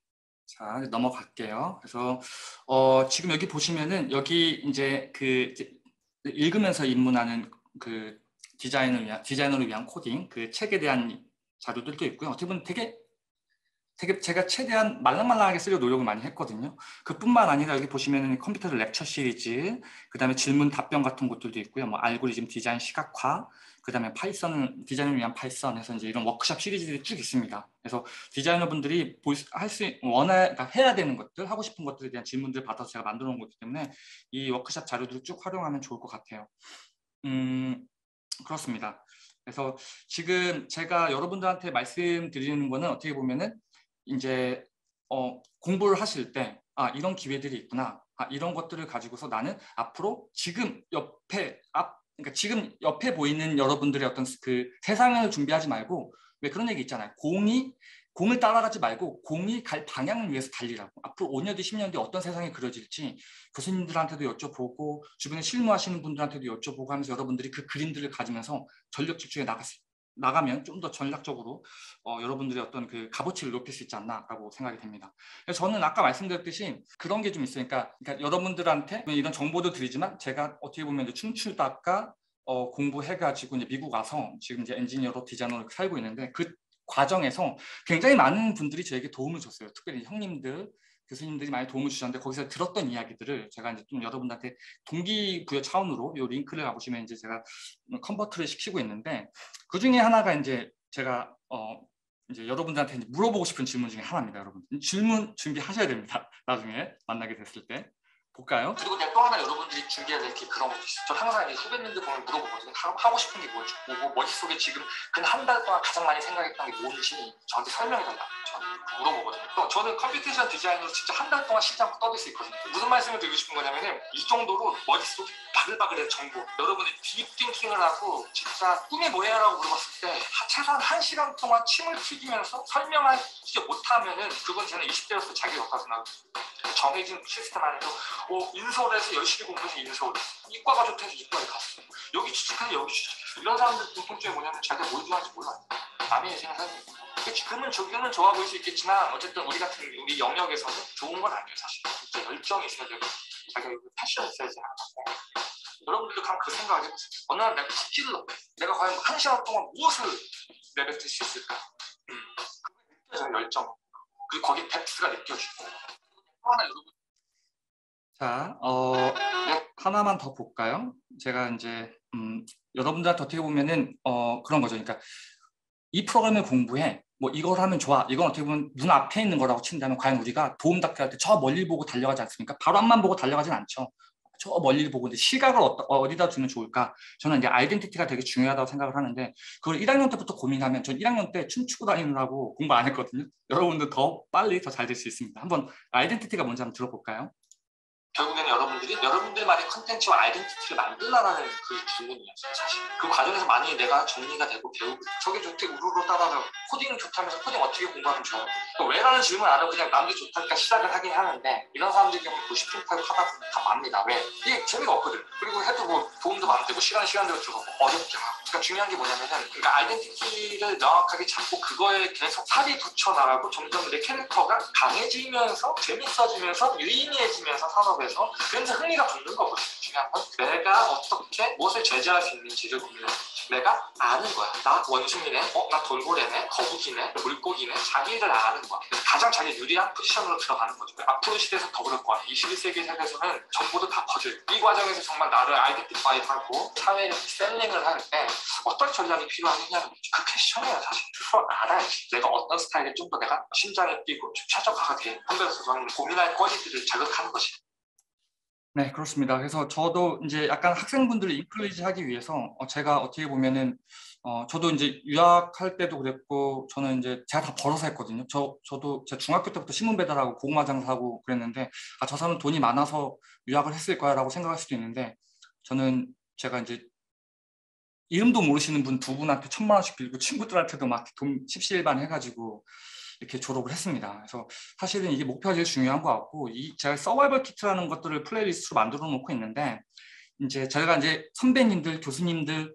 자, 넘어갈게요. 그래서 어, 지금 여기 보시면은 여기 이제 그 이제 읽으면서 입문하는 그 디자인을 위한 디자이너를 위한 코딩 그 책에 대한 자료들도 있고요. 어떻게 보면 되게 되게 제가 최대한 말랑말랑하게 쓰려고 노력을 많이 했거든요. 그뿐만 아니라 여기 보시면은 컴퓨터 렉처 시리즈, 그다음에 질문 답변 같은 것들도 있고요. 뭐 알고리즘 디자인 시각화, 그다음에 파이썬 디자인을 위한 파이썬에서 이제 이런 워크숍 시리즈들이 쭉 있습니다. 그래서 디자이너분들이 할 수 원해 그러니까 해야 되는 것들, 하고 싶은 것들에 대한 질문들을 받아서 제가 만들어 놓은 거기 때문에 이 워크숍 자료들을 쭉 활용하면 좋을 것 같아요. 음, 그렇습니다. 그래서 지금 제가 여러분들한테 말씀드리는 거는 어떻게 보면은 이제 어, 공부를 하실 때 아, 이런 기회들이 있구나. 아, 이런 것들을 가지고서 나는 앞으로 지금 옆에 앞 그러니까 지금 옆에 보이는 여러분들의 어떤 그 세상을 준비하지 말고 왜 그런 얘기 있잖아요. 공이 공을 따라가지 말고 공이 갈 방향을 위해서 달리라고. 앞으로 오 년 뒤, 십 년 뒤 어떤 세상이 그려질지 교수님들한테도 여쭤보고 주변에 실무하시는 분들한테도 여쭤보고 하면서 여러분들이 그 그림들을 가지면서 전력 집중에 나갔, 나가면 좀 더 전략적으로 어, 여러분들의 어떤 그 값어치를 높일 수 있지 않나라고 생각이 됩니다. 그래서 저는 아까 말씀드렸듯이 그런 게 좀 있으니까 그러니까 여러분들한테 이런 정보도 드리지만 제가 어떻게 보면 이제 춤추다가 어, 공부해가지고 이제 미국 와서 지금 이제 엔지니어로 디자이너로 살고 있는데 그 과정에서 굉장히 많은 분들이 저에게 도움을 줬어요. 특별히 형님들, 교수님들이 많이 도움을 주셨는데 거기서 들었던 이야기들을 제가 이제 좀 여러분들한테 동기부여 차원으로 이 링크를 가보시면 이제 제가 컨버트를 시키고 있는데 그 중에 하나가 이제 제가 어 이제 여러분들한테 이제 물어보고 싶은 질문 중에 하나입니다, 여러분. 질문 준비하셔야 됩니다. 나중에 만나게 됐을 때. 볼까요? 그리고 또 하나 여러분들이 준비해야 될 게 그런 것도 있어요. 저 항상 후배님들 보면 물어보거든요. 하고 싶은 게 뭔지, 뭐 머릿속에 지금 근 한 달 동안 가장 많이 생각했던 게 뭔지 저한테 설명해 달라고 물어보거든요. 또 저는 컴퓨테이션 디자인으로 진짜 한 달 동안 신장 떠들 수 있거든요. 무슨 말씀을 드리고 싶은 거냐면은 이 정도로 머릿속이 바글바글해요, 정보. 여러분이 딥띵킹을 하고 진짜 꿈이 뭐야라고 물어봤을 때 최소한 한 시간 동안 침을 튀기면서 설명하지 못하면은 그건 저는 이십 대로서 자격이 없다고 생각합니다. 정해진 시스템 안에서 어, 인서울에서 열심히 공부해서 인서울, 이과가 좋다 해서 이과에 갔어, 여기 취직해서 여기 취직했어. 이런 사람들 공통점이 뭐냐면 자기가 뭘 좋아하는지 몰라요. 남의 인생을 살고 있고. 지금은 지금은 좋아 보일 수 있겠지만 어쨌든 우리 같은 우리 영역에서는 좋은 건 아니에요. 사실 진짜 열정이 있어야 되고 자기가 패션이 있어야지 않아요. 여러분들도 한번 그 생각을 해보세요. 어느 날 내가 스킬을 얻고 내가 과연 한 시간 동안 무엇을 내뱉을 수 있을까? 음, 그게 느껴져요, 열정. 그리고 거기에 뎁스가 느껴지고. 또 하나 여러분. 자, 어, 하나만 더 볼까요? 제가 이제 음, 여러분들한테 어떻게 보면은 어, 그런 거죠. 그러니까 이 프로그램을 공부해. 뭐 이걸 하면 좋아. 이건 어떻게 보면 눈앞에 있는 거라고 친다면 과연 우리가 도움닫기 할 때 저 멀리 보고 달려가지 않습니까? 바로 앞만 보고 달려가진 않죠. 저 멀리 보고 근데 시각을 어떠, 어디다 두면 좋을까? 저는 이제 아이덴티티가 되게 중요하다고 생각을 하는데 그걸 일 학년 때부터 고민하면 전 일 학년 때 춤추고 다니느라고 공부 안 했거든요. 여러분들 더 빨리 더 잘 될 수 있습니다. 한번 아이덴티티가 뭔지 한번 들어볼까요? 결국에는 여러분들이 여러분들만의 컨텐츠와 아이덴티티를 만들라는 그 질문이었어요, 사실. 그 과정에서 만약에 내가 정리가 되고 배우고 저게 좋대 우르르 따라가고 코딩 좋다면서 코딩 어떻게 공부하면 좋아요? 또 왜라는 질문 안 하고 그냥 남들 좋다니까 시작을 하긴 하는데 이런 사람들 경우에 구십 분 타고 하다 보면 다 맙니다. 왜? 이게 재미가 없거든. 그리고 해도 뭐 도움도 안 되고 시간 시간대로 들어가고 어렵게 하고. 그러니까 중요한 게 뭐냐면은 그러니까 아이덴티티를 명확하게 잡고 그거에 계속 살이 붙여 나가고 점점 내 캐릭터가 강해지면서 재밌어지면서 유의미해지면서 산업에서 그래서 흥미가 붙는 거거든요. 중요한 건 내가 어떻게 무엇을 제재할 수 있는지를 고민해. 내가 아는 거야. 나 원숭이네, 어, 나 돌고래네, 거북이네, 물고기네. 자기를 아는 거야. 가장 자기 유리한 포지션으로 들어가는 거죠. 앞으로 시대에서 더 그럴 거야. 이십일 세기 세계에서는 정보도 다 퍼즐. 이 과정에서 정말 나를 아이덴티파이하고 사회를 셀링을 할 때 어떤 전략이 필요하느냐는 거죠. 그 퀘션이에요, 사실. 그걸 알아야지. 내가 어떤 스타일에 좀 더 내가 심장에 뛰고 좀 최적화가 돼. 한편에서 저는 고민할 거리들을 자극하는 것이 네, 그렇습니다. 그래서 저도 이제 약간 학생분들을 인클루이지 하기 위해서 어, 제가 어떻게 보면은 어, 저도 이제 유학할 때도 그랬고 저는 이제 제가 다 벌어서 했거든요. 저, 저도 제 중학교 때부터 신문 배달하고 고구마 장사하고 그랬는데 아, 저 사람은 돈이 많아서 유학을 했을 거야라고 생각할 수도 있는데 저는 제가 이제 이름도 모르시는 분 두 분한테 천만 원씩 빌고 친구들한테도 막 돈 십시일반 해가지고 이렇게 졸업을 했습니다. 그래서 사실은 이게 목표가 제일 중요한 것 같고 이 제가 서바이벌 키트라는 것들을 플레이리스트로 만들어 놓고 있는데 이제 제가 이제 선배님들, 교수님들,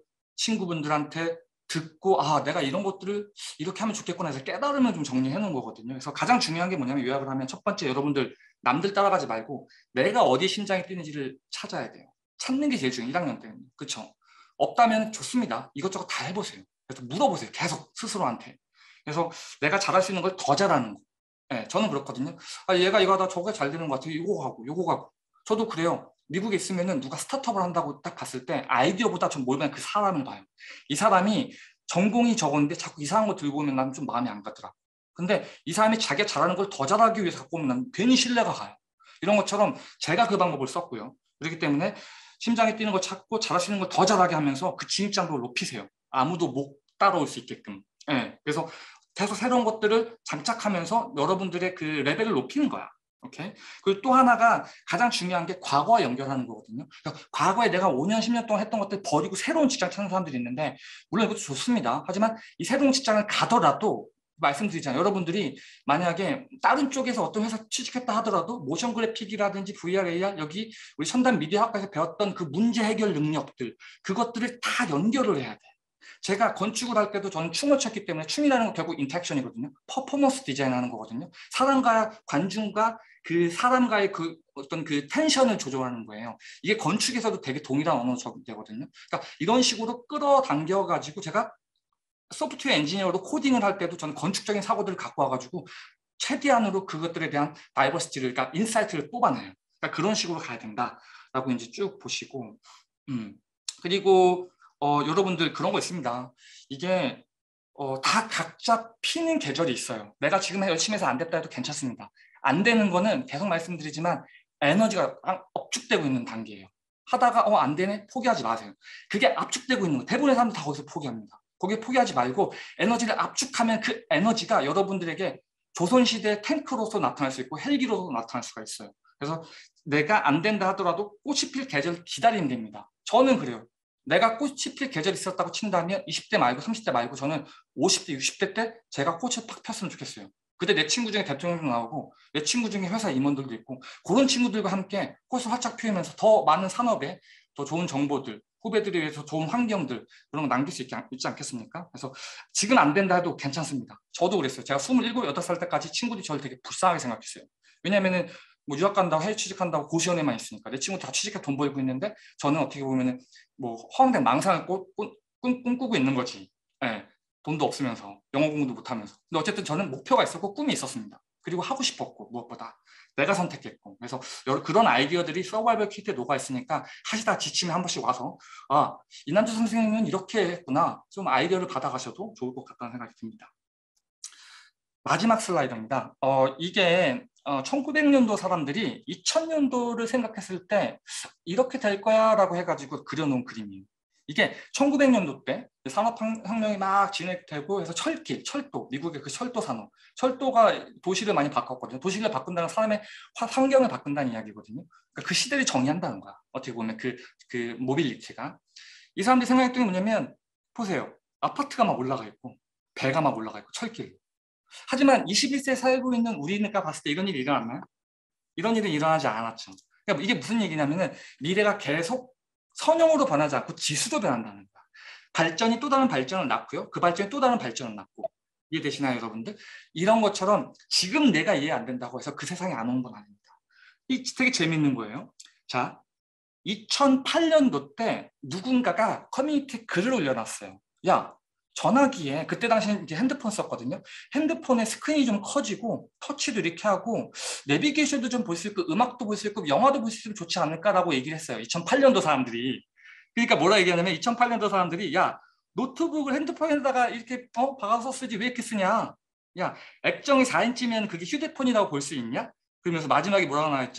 친구분들한테 듣고 아 내가 이런 것들을 이렇게 하면 좋겠구나 해서 깨달으면 좀 정리해 놓은 거거든요. 그래서 가장 중요한 게 뭐냐면 요약을 하면 첫 번째 여러분들 남들 따라가지 말고 내가 어디 심장이 뛰는지를 찾아야 돼요. 찾는 게 제일 중요해요. 일 학년 때는. 그렇죠? 없다면 좋습니다. 이것저것 다 해보세요. 그래서 물어보세요. 계속 스스로한테. 그래서 내가 잘할 수 있는 걸 더 잘하는 거. 네, 저는 그렇거든요. 아, 얘가 이거 하다 저거 잘 되는 것 같아요. 이거 하고, 요거 하고. 저도 그래요. 미국에 있으면은 누가 스타트업을 한다고 딱 봤을 때 아이디어보다 전 뭘 보면 그 사람을 봐요. 이 사람이 전공이 적었는데 자꾸 이상한 거 들고 오면 나는 좀 마음이 안 가더라. 근데 이 사람이 자기가 잘하는 걸 더 잘하기 위해서 갖고 오면 나는 괜히 신뢰가 가요. 이런 것처럼 제가 그 방법을 썼고요. 그렇기 때문에 심장이 뛰는 걸 찾고 잘하시는 걸 더 잘하게 하면서 그 진입장벽을 높이세요. 아무도 못 따라올 수 있게끔. 네, 그래서 계속 새로운 것들을 장착하면서 여러분들의 그 레벨을 높이는 거야. 오케이? 그리고 또 하나가 가장 중요한 게 과거와 연결하는 거거든요. 그러니까 과거에 내가 오 년, 십 년 동안 했던 것들 버리고 새로운 직장 찾는 사람들이 있는데 물론 이것도 좋습니다. 하지만 이 새로운 직장을 가더라도 말씀드리잖아요. 여러분들이 만약에 다른 쪽에서 어떤 회사 취직했다 하더라도 모션 그래픽이라든지 브이알, 에이알 여기 우리 첨단 미디어 학과에서 배웠던 그 문제 해결 능력들 그것들을 다 연결을 해야 돼. 제가 건축을 할 때도 저는 춤을 췄기 때문에 춤이라는 건 결국 인터랙션이거든요. 퍼포먼스 디자인하는 거거든요. 사람과 관중과 그 사람과의 그 어떤 그 텐션을 조절하는 거예요. 이게 건축에서도 되게 동일한 언어로 적용되거든요. 그러니까 이런 식으로 끌어당겨 가지고 제가 소프트웨어 엔지니어로 코딩을 할 때도 저는 건축적인 사고들을 갖고 와가지고 최대한으로 그것들에 대한 다이버시티를, 그러니까 인사이트를 뽑아내요. 그러니까 그런 식으로 가야 된다라고 이제 쭉 보시고, 음 그리고 어, 여러분들 그런 거 있습니다. 이게 어, 다 각자 피는 계절이 있어요. 내가 지금 열심히 해서 안 됐다 해도 괜찮습니다. 안 되는 거는 계속 말씀드리지만 에너지가 압축되고 있는 단계예요. 하다가 어, 안 되네? 포기하지 마세요. 그게 압축되고 있는 거. 대부분의 사람들 다 거기서 포기합니다. 거기에 포기하지 말고 에너지를 압축하면 그 에너지가 여러분들에게 조선시대 탱크로서 나타날 수 있고 헬기로서 나타날 수가 있어요. 그래서 내가 안 된다 하더라도 꽃이 필 계절 기다리면 됩니다. 저는 그래요. 내가 꽃이 필 계절이 있었다고 친다면 이십 대 말고 삼십 대 말고 저는 오십 대, 육십 대 때 제가 꽃을 팍 폈으면 좋겠어요. 그때 내 친구 중에 대통령도 나오고 내 친구 중에 회사 임원들도 있고 그런 친구들과 함께 꽃을 활짝 피우면서 더 많은 산업에 더 좋은 정보들, 후배들을 위해서 좋은 환경들 그런 거 남길 수 있지, 있지 않겠습니까? 그래서 지금 안 된다 해도 괜찮습니다. 저도 그랬어요. 제가 스물일곱, 여덟 살 때까지 친구들이 저를 되게 불쌍하게 생각했어요. 왜냐하면은 뭐 유학 간다고 해외 취직한다고 고시원에만 있으니까 내 친구 다 취직해 돈 벌고 있는데 저는 어떻게 보면은 뭐 허황된 망상을 꾸, 꾸, 꿈꾸고 있는 거지. 네, 돈도 없으면서 영어 공부도 못하면서. 근데 어쨌든 저는 목표가 있었고 꿈이 있었습니다. 그리고 하고 싶었고 무엇보다 내가 선택했고 그래서 여러 그런 아이디어들이 서바이벌 키트에 녹아 있으니까 하시다 지치면 한 번씩 와서 아 이남주 선생님은 이렇게 했구나 좀 아이디어를 받아가셔도 좋을 것 같다는 생각이 듭니다. 마지막 슬라이드입니다. 어, 이게 어, 천구백 년도 사람들이 이천 년도를 생각했을 때 이렇게 될 거야 라고 해가지고 그려놓은 그림이에요. 이게 천구백 년도 때 산업혁명이 막 진행되고 해서 철길, 철도, 미국의 그 철도 산업, 철도가 도시를 많이 바꿨거든요. 도시를 바꾼다는 사람의 환경을 바꾼다는 이야기거든요. 그러니까 그 시대를 정의한다는 거야. 어떻게 보면 그, 그 모빌리티가. 이 사람들이 생각했던 게 뭐냐면 보세요. 아파트가 막 올라가 있고 배가 막 올라가 있고 철길. 하지만 이십일 세에 살고 있는 우리가 봤을 때 이런 일이 일어났나요? 이런 일은 일어나지 않았죠. 그러니까 이게 무슨 얘기냐면은 미래가 계속 선형으로 변하지 않고 지수로 변한다는 거야. 발전이 또 다른 발전을 낳고요. 그 발전이 또 다른 발전을 낳고. 이해되시나요, 여러분들? 이런 것처럼 지금 내가 이해 안 된다고 해서 그 세상에 안 온 건 아닙니다. 이 되게 재밌는 거예요. 자, 이천팔 년도 때 누군가가 커뮤니티에 글을 올려놨어요. 야, 전화기에 그때 당시에 이제 핸드폰 썼거든요. 핸드폰의 스크린이 좀 커지고 터치도 이렇게 하고 내비게이션도 좀 볼 수 있고 음악도 볼 수 있고 영화도 볼 수 있으면 좋지 않을까라고 얘기를 했어요. 이천팔 년도 사람들이. 그러니까 뭐라 얘기하냐면 이천팔 년도 사람들이 야 노트북을 핸드폰에다가 이렇게 어, 박아서 쓰지 왜 이렇게 쓰냐. 야 액정이 사 인치면 그게 휴대폰이라고 볼 수 있냐. 그러면서 마지막에 뭐라고 나왔죠?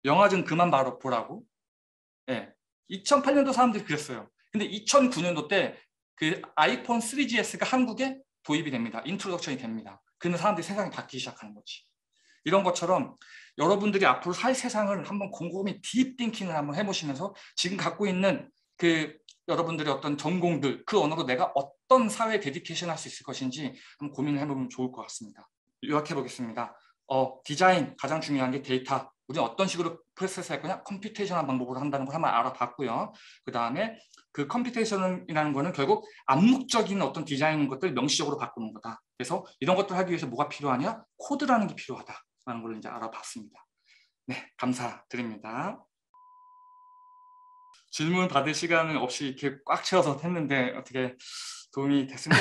영화 좀 그만 바로 보라고. 예. 이천팔 년도 사람들이 그랬어요. 근데 이천구 년도 때 그 아이폰 쓰리 지에스가 한국에 도입이 됩니다. 인트로덕션이 됩니다. 그러면 사람들이 세상이 바뀌기 시작하는 거지. 이런 것처럼 여러분들이 앞으로 살 세상을 한번 곰곰이 딥 띵킹을 한번 해보시면서 지금 갖고 있는 그 여러분들의 어떤 전공들, 그 언어로 내가 어떤 사회에 데디케이션 할 수 있을 것인지 한번 고민을 해보면 좋을 것 같습니다. 요약해 보겠습니다. 어, 디자인 가장 중요한 게 데이터. 우리는 어떤 식으로 프로세스 할 거냐? 컴퓨테이션한 방법으로 한다는 걸 한번 알아봤고요. 그 다음에 그 컴퓨테이션이라는 거는 결국 암묵적인 어떤 디자인 것들 명시적으로 바꾸는 거다. 그래서 이런 것들 하기 위해서 뭐가 필요하냐? 코드라는 게 필요하다라는 걸 이제 알아봤습니다. 네, 감사드립니다. 질문 받을 시간은 없이 이렇게 꽉 채워서 했는데 어떻게 도움이 됐습니까?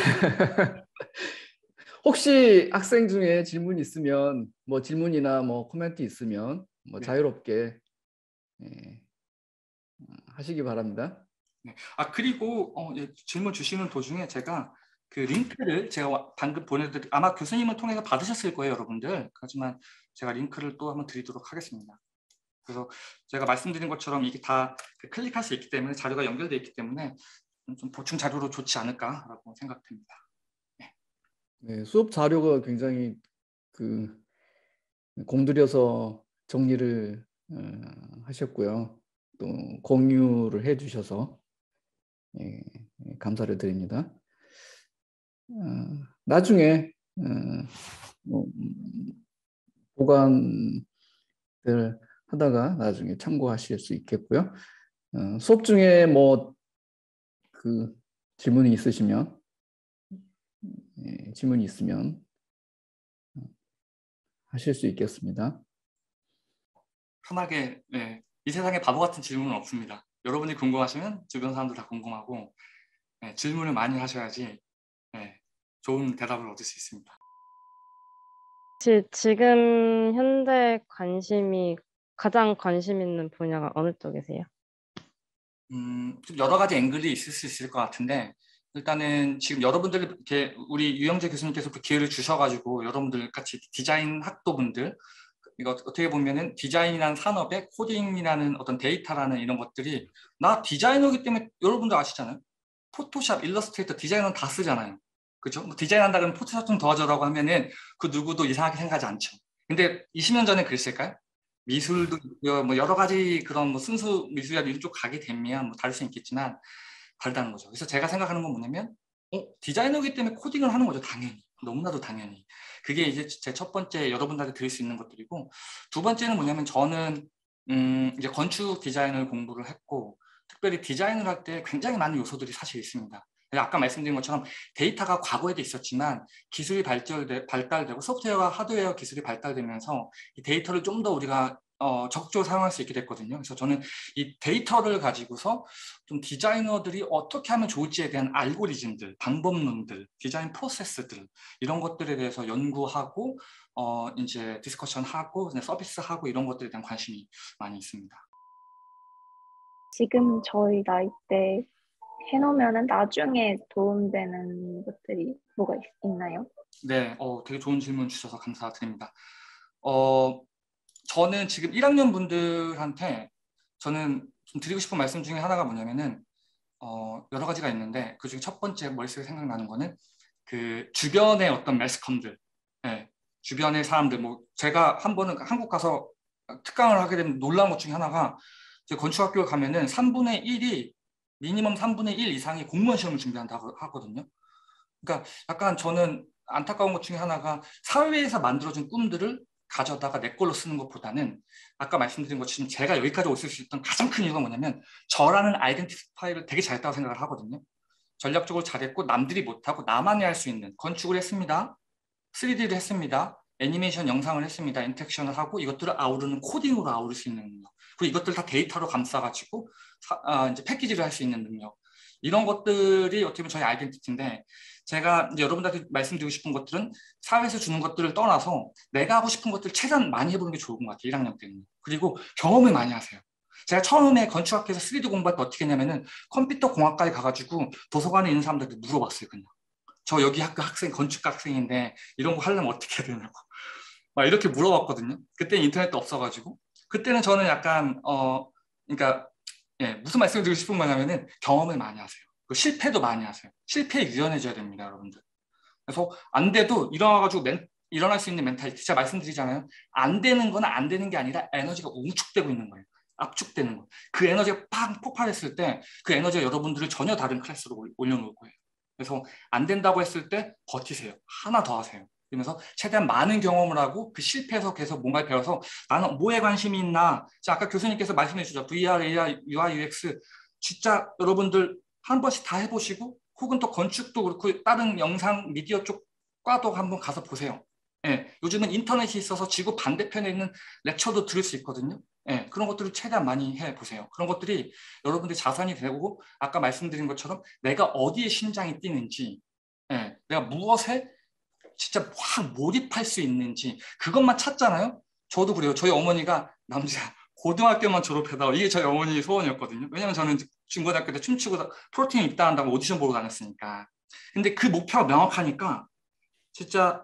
혹시 학생 중에 질문 있으면 뭐 질문이나 뭐 코멘트 있으면 뭐 네. 자유롭게 예, 하시기 바랍니다. 네. 아 그리고 어, 예, 질문 주시는 도중에 제가 그 링크를 제가 방금 보내드릴 아마 교수님을 통해서 받으셨을 거예요, 여러분들. 하지만 제가 링크를 또 한번 드리도록 하겠습니다. 그래서 제가 말씀드린 것처럼 이게 다 클릭할 수 있기 때문에 자료가 연결되어 있기 때문에 좀 보충 자료로 좋지 않을까라고 생각됩니다. 네. 네, 수업 자료가 굉장히 그 공들여서 정리를 어, 하셨고요. 또 공유를 해주셔서 예, 감사를 드립니다. 어, 나중에 어, 뭐, 보관들 하다가 나중에 참고하실 수 있겠고요. 어, 수업 중에 뭐 그 질문이 있으시면 예, 질문이 있으면 하실 수 있겠습니다. 편하게 네. 이 세상에 바보 같은 질문은 없습니다. 여러분이 궁금하시면 주변 사람들 다 궁금하고 네, 질문을 많이 하셔야지 네, 좋은 대답을 얻을 수 있습니다. 혹시 지금 현재 관심이 가장 관심 있는 분야가 어느 쪽이세요? 음, 좀 여러 가지 앵글이 있을 수 있을 것 같은데 일단은 지금 여러분들 이렇게 우리 유영재 교수님께서 그 기회를 주셔가지고 여러분들 같이 디자인 학도분들 이거 어떻게 보면은 디자인이라는 산업에 코딩이라는 어떤 데이터라는 이런 것들이 나 디자이너이기 때문에 여러분들 아시잖아요. 포토샵, 일러스트레이터, 디자이너는 다 쓰잖아요. 그죠? 뭐 디자인한다 그러면 포토샵 좀 도와줘라고 하면은 그 누구도 이상하게 생각하지 않죠. 근데 이십 년 전에 그랬을까요? 미술도 있고요. 뭐 여러 가지 그런 뭐 순수 미술이나 이쪽 가게 되면 뭐 다를 수 있겠지만 다르다는 거죠. 그래서 제가 생각하는 건 뭐냐면 어, 디자이너이기 때문에 코딩을 하는 거죠. 당연히. 너무나도 당연히. 그게 이제 제 첫 번째 여러분들한테 드릴 수 있는 것들이고 두 번째는 뭐냐면 저는 음, 이제 건축 디자인을 공부를 했고 특별히 디자인을 할 때 굉장히 많은 요소들이 사실 있습니다. 아까 말씀드린 것처럼 데이터가 과거에도 있었지만 기술이 발달되, 발달되고 소프트웨어와 하드웨어 기술이 발달되면서 이 데이터를 좀 더 우리가 어, 적극적으로 사용할 수 있게 됐거든요. 그래서 저는 이 데이터를 가지고서 좀 디자이너들이 어떻게 하면 좋을지에 대한 알고리즘들, 방법론들, 디자인 프로세스들 이런 것들에 대해서 연구하고 어, 이제 디스커션하고 서비스하고 이런 것들에 대한 관심이 많이 있습니다. 지금 저희 나이 때 해놓으면 나중에 도움되는 것들이 뭐가 있, 있나요? 네, 어, 되게 좋은 질문 주셔서 감사드립니다. 어, 저는 지금 일 학년 분들한테 저는 좀 드리고 싶은 말씀 중에 하나가 뭐냐면은 어, 여러 가지가 있는데 그중에 첫 번째 머릿속에 생각나는 거는 그 주변의 어떤 매스컴들, 네, 주변의 사람들, 뭐 제가 한 번은 한국 가서 특강을 하게 되면 놀라운 것 중에 하나가 제 건축학교에 가면은 삼분의 일이 미니멈 삼분의 일 이상이 공무원 시험을 준비한다고 하거든요. 그러니까 약간 저는 안타까운 것 중에 하나가 사회에서 만들어진 꿈들을 가져다가 내 걸로 쓰는 것보다는 아까 말씀드린 것처럼 제가 여기까지 올 수 있었던 가장 큰 이유가 뭐냐면 저라는 아이덴티파이를 되게 잘했다고 생각을 하거든요. 전략적으로 잘했고 남들이 못하고 나만이 할 수 있는 건축을 했습니다. 쓰리디를 했습니다. 애니메이션 영상을 했습니다. 인텍션을 하고 이것들을 아우르는 코딩으로 아우를 수 있는 능력. 그리고 이것들 다 데이터로 감싸가지고 사, 아, 이제 패키지를 할 수 있는 능력. 이런 것들이 어떻게 보면 저희 아이덴티티인데 제가 이제 여러분들한테 말씀드리고 싶은 것들은 사회에서 주는 것들을 떠나서 내가 하고 싶은 것들 최대한 많이 해보는 게 좋은 것 같아요. 일 학년 때는. 그리고 경험을 많이 하세요. 제가 처음에 건축학교에서 쓰리디 공부할 때 어떻게 했냐면은 컴퓨터 공학과에 가가지고 도서관에 있는 사람들한테 물어봤어요. 그냥. 저 여기 학교 학생, 건축 학생인데 이런 거 하려면 어떻게 해야 되냐고. 막 이렇게 물어봤거든요. 그때 인터넷도 없어가지고. 그때는 저는 약간 어 그러니까 예, 무슨 말씀을 드리고 싶은 거냐면은 경험을 많이 하세요. 그 실패도 많이 하세요. 실패에 유연해져야 됩니다, 여러분들. 그래서 안 돼도 일어나가지고 멘, 일어날 수 있는 멘탈리티. 제가 말씀드리잖아요. 안 되는 건 안 되는 게 아니라 에너지가 웅축되고 있는 거예요. 압축되는 거. 그 에너지가 팍 폭발했을 때 그 에너지가 여러분들을 전혀 다른 클래스로 올- 올려놓을 거예요. 그래서 안 된다고 했을 때 버티세요. 하나 더 하세요. 그러면서 최대한 많은 경험을 하고 그 실패에서 계속 뭔가를 배워서 나는 뭐에 관심이 있나. 자, 아까 교수님께서 말씀해 주셨죠. 브이알, 에이아이, 유아이, 유엑스. 진짜 여러분들 한 번씩 다 해보시고 혹은 또 건축도 그렇고 다른 영상 미디어 쪽 과도 한번 가서 보세요. 예, 요즘은 인터넷이 있어서 지구 반대편에 있는 렉처도 들을 수 있거든요. 예, 그런 것들을 최대한 많이 해보세요. 그런 것들이 여러분들의 자산이 되고 아까 말씀드린 것처럼 내가 어디에 심장이 뛰는지 예, 내가 무엇에 진짜 확 몰입할 수 있는지 그것만 찾잖아요. 저도 그래요. 저희 어머니가 남자 고등학교만 졸업해다 이게 저희 어머니 소원이었거든요. 왜냐면 저는 중고등학교 때 춤추고 프로틴 입단한다고 오디션 보고 다녔으니까. 근데 그 목표가 명확하니까 진짜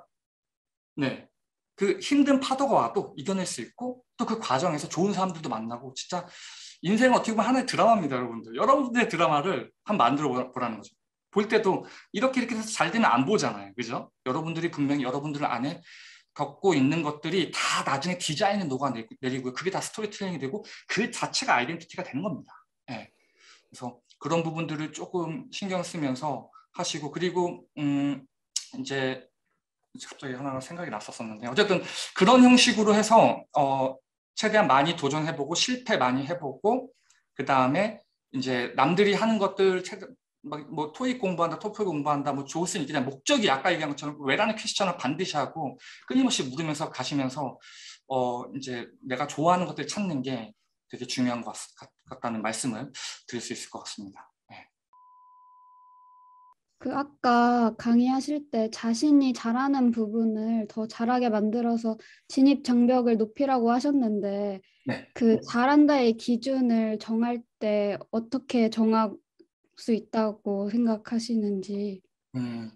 네. 그 힘든 파도가 와도 이겨낼 수 있고 또 그 과정에서 좋은 사람들도 만나고 진짜 인생은 어떻게 보면 하나의 드라마입니다, 여러분들. 여러분들의 드라마를 한번 만들어 보라는 거죠. 볼 때도 이렇게 이렇게 해서 잘 되면 안 보잖아요. 그죠? 여러분들이 분명히 여러분들 안에 겪고 있는 것들이 다 나중에 디자인에 녹아내리고요. 그게 다 스토리텔링이 되고 그 자체가 아이덴티티가 되는 겁니다. 네. 그래서 그런 부분들을 조금 신경 쓰면서 하시고 그리고 음 이제 갑자기 하나가 생각이 났었었는데 어쨌든 그런 형식으로 해서 어 최대한 많이 도전해보고 실패 많이 해보고 그 다음에 이제 남들이 하는 것들 최대 뭐 토익 공부한다, 토플 공부한다, 뭐 좋을 수 있긴 한 목적이 아까 얘기한 것처럼 왜라는 퀘스천을 반드시 하고 끊임없이 물으면서 가시면서 어 이제 내가 좋아하는 것들 찾는 게 되게 중요한 것 같, 같다는 말씀을 드릴 수 있을 것 같습니다. 네. 그 아까 강의하실 때 자신이 잘하는 부분을 더 잘하게 만들어서 진입 장벽을 높이라고 하셨는데 네. 그 잘한다의 기준을 정할 때 어떻게 정할 수 있다고 생각하시는지. 음.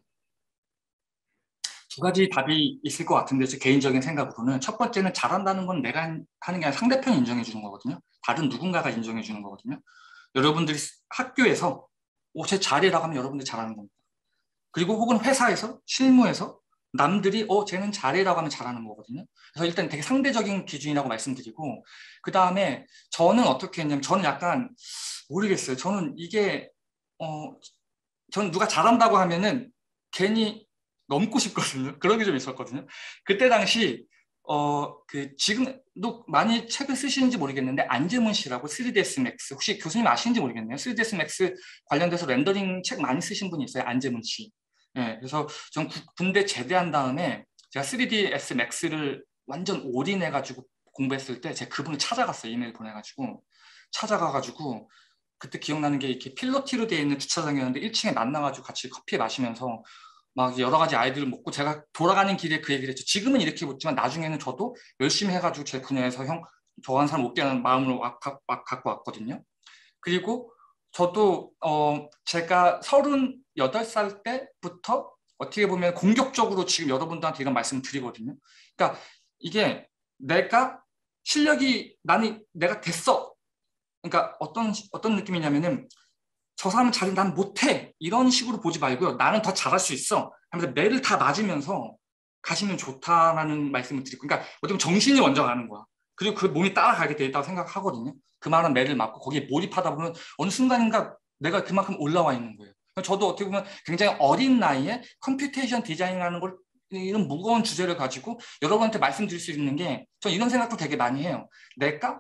두 가지 답이 있을 것 같은데 제 개인적인 생각으로는 첫 번째는 잘한다는 건 내가 하는 게 아니라 상대편이 인정해 주는 거거든요. 다른 누군가가 인정해 주는 거거든요. 여러분들이 학교에서 오, 쟤 잘해라고 하면 여러분들이 잘하는 겁니다. 그리고 혹은 회사에서 실무에서 남들이 어 쟤는 잘해라고 하면 잘하는 거거든요. 그래서 일단 되게 상대적인 기준이라고 말씀드리고 그 다음에 저는 어떻게 했냐면 저는 약간 모르겠어요. 저는 이게 어 저는 누가 잘한다고 하면은 괜히 넘고 싶거든요. 그런 게 좀 있었거든요. 그때 당시 어 그 지금도 많이 책을 쓰시는지 모르겠는데 안재문 씨라고 쓰리디에스 맥스 혹시 교수님 아시는지 모르겠네요. 쓰리디에스 맥스 관련돼서 렌더링 책 많이 쓰신 분이 있어요. 안재문 씨. 예, 그래서 전 구- 군대 제대한 다음에 제가 쓰리디에스 맥스를 완전 올인해가지고 공부했을 때 제가 그분을 찾아갔어요. 이메일 보내가지고 찾아가가지고 그때 기억나는 게 이렇게 필로티로 되어 있는 주차장이었는데 일 층에 만나가지고 같이 커피 마시면서 막 여러 가지 아이디어를 먹고 제가 돌아가는 길에 그 얘기를 했죠. 지금은 이렇게 묻지만 나중에는 저도 열심히 해가지고 제 분야에서 형 좋아하는 사람 없게 하는 마음을 와- 가- 와- 갖고 왔거든요. 그리고 저도 어 제가 서른여덟 살 때부터 어떻게 보면 공격적으로 지금 여러분들한테 이런 말씀 드리거든요. 그러니까 이게 내가 실력이 나는 내가 됐어. 그러니까 어떤 어떤 느낌이냐면은 저 사람은 잘해, 난 못해 이런 식으로 보지 말고요. 나는 더 잘할 수 있어. 하면서 매를 다 맞으면서 가시면 좋다라는 말씀을 드리고, 그러니까 어쩌면 정신이 먼저 가는 거야. 그리고 그 몸이 따라가게 돼 있다고 생각하거든요. 그만한 매를 맞고 거기에 몰입하다 보면 어느 순간인가 내가 그만큼 올라와 있는 거예요. 저도 어떻게 보면 굉장히 어린 나이에 컴퓨테이션 디자인이라는 걸 이런 무거운 주제를 가지고 여러분한테 말씀드릴 수 있는 게 저 이런 생각도 되게 많이 해요. 내가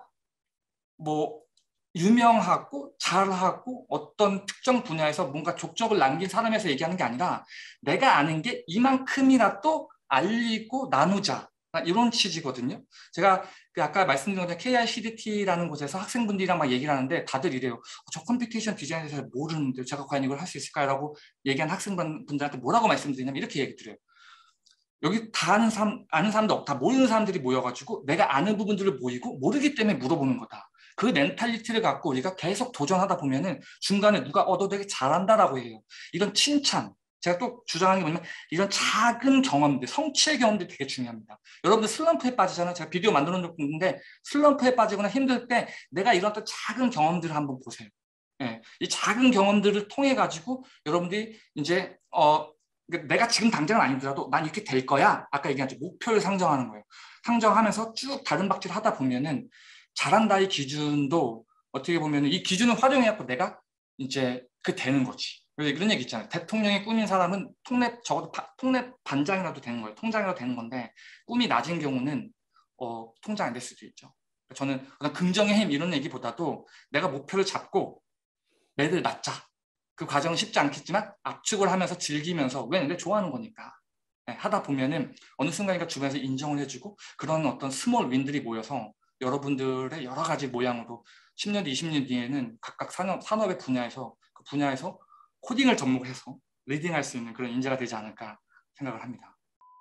뭐 유명하고 잘하고 어떤 특정 분야에서 뭔가 족적을 남긴 사람에서 얘기하는 게 아니라 내가 아는 게 이만큼이라도 알리고 나누자 이런 취지거든요. 제가 그 아까 말씀드린 것처럼 케이아이씨디티라는 곳에서 학생분들이랑 막 얘기를 하는데 다들 이래요. 저 컴퓨테이션 디자인에 대해서 모르는데 제가 과연 이걸 할 수 있을까요? 라고 얘기한 학생분들한테 뭐라고 말씀드리냐면 이렇게 얘기 드려요. 여기 다 아는 사람, 아는 사람도 없다. 모르는 사람들이 모여가지고 내가 아는 부분들을 모이고 모르기 때문에 물어보는 거다. 그 멘탈리티를 갖고 우리가 계속 도전하다 보면은 중간에 누가 어, 너 되게 잘한다라고 해요. 이런 칭찬, 제가 또 주장하는 게 뭐냐면 이런 작은 경험들, 성취의 경험들이 되게 중요합니다. 여러분들 슬럼프에 빠지잖아요. 제가 비디오 만들어 놓은 적도 있는데 슬럼프에 빠지거나 힘들 때 내가 이런 또 작은 경험들을 한번 보세요. 예, 이 작은 경험들을 통해 가지고 여러분들이 이제 어 내가 지금 당장은 아니더라도 난 이렇게 될 거야. 아까 얘기한 목표를 상정하는 거예요. 상정하면서 쭉 다른 박질을 하다 보면은 잘한다의 기준도 어떻게 보면은 이 기준을 활용해갖고 내가 이제 그 되는 거지. 이런 얘기 있잖아요. 대통령이 꿈인 사람은 통랩 적어도 파, 통랩 반장이라도 되는 거예요. 통장이라도 되는 건데 꿈이 낮은 경우는 어, 통장 안 될 수도 있죠. 저는 긍정의 힘 이런 얘기보다도 내가 목표를 잡고 매를 맞자. 그 과정은 쉽지 않겠지만 압축을 하면서 즐기면서 왜 내가 좋아하는 거니까 네, 하다 보면은 어느 순간인가 주변에서 인정을 해주고 그런 어떤 스몰 윈들이 모여서 여러분들의 여러 가지 모양으로 십 년 뒤, 이십 년 뒤에는 각각 산업, 산업의 분야에서 그 분야에서 코딩을 접목해서 리딩할 수 있는 그런 인재가 되지 않을까 생각을 합니다.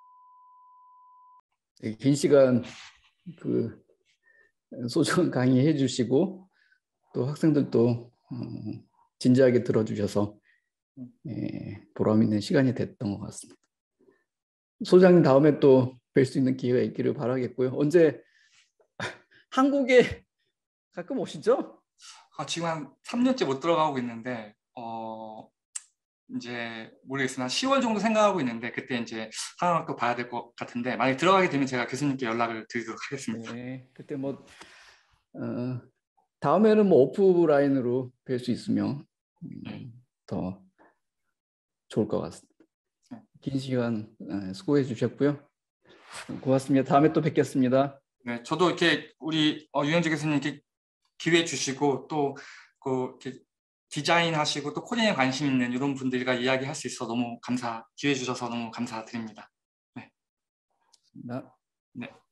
긴 시간 그 소중한 강의해 주시고 또 학생들도 어, 진지하게 들어주셔서 예, 보람 있는 시간이 됐던 것 같습니다. 소장님 다음에 또 뵐 수 있는 기회가 있기를 바라겠고요. 언제 한국에 가끔 오시죠? 아, 지금 한 삼 년째 못 들어가고 있는데 어, 이제 모르겠으나 시월 정도 생각하고 있는데 그때 이제 상황을 또 봐야 될 것 같은데 만약에 들어가게 되면 제가 교수님께 연락을 드리도록 하겠습니다. 네, 그때 뭐 어, 다음에는 뭐 오프라인으로 뵐 수 있으면 음, 더 좋을 것 같습니다. 긴 시간 수고해 주셨고요. 고맙습니다. 다음에 또 뵙겠습니다. 네, 저도 이렇게 우리 어, 유영재 교수님 이렇게 기회 주시고 또 그 디자인 하시고 또 코딩에 관심 있는 이런 분들과 이야기할 수 있어 너무 감사 기회 주셔서 너무 감사드립니다. 네. 네. 네.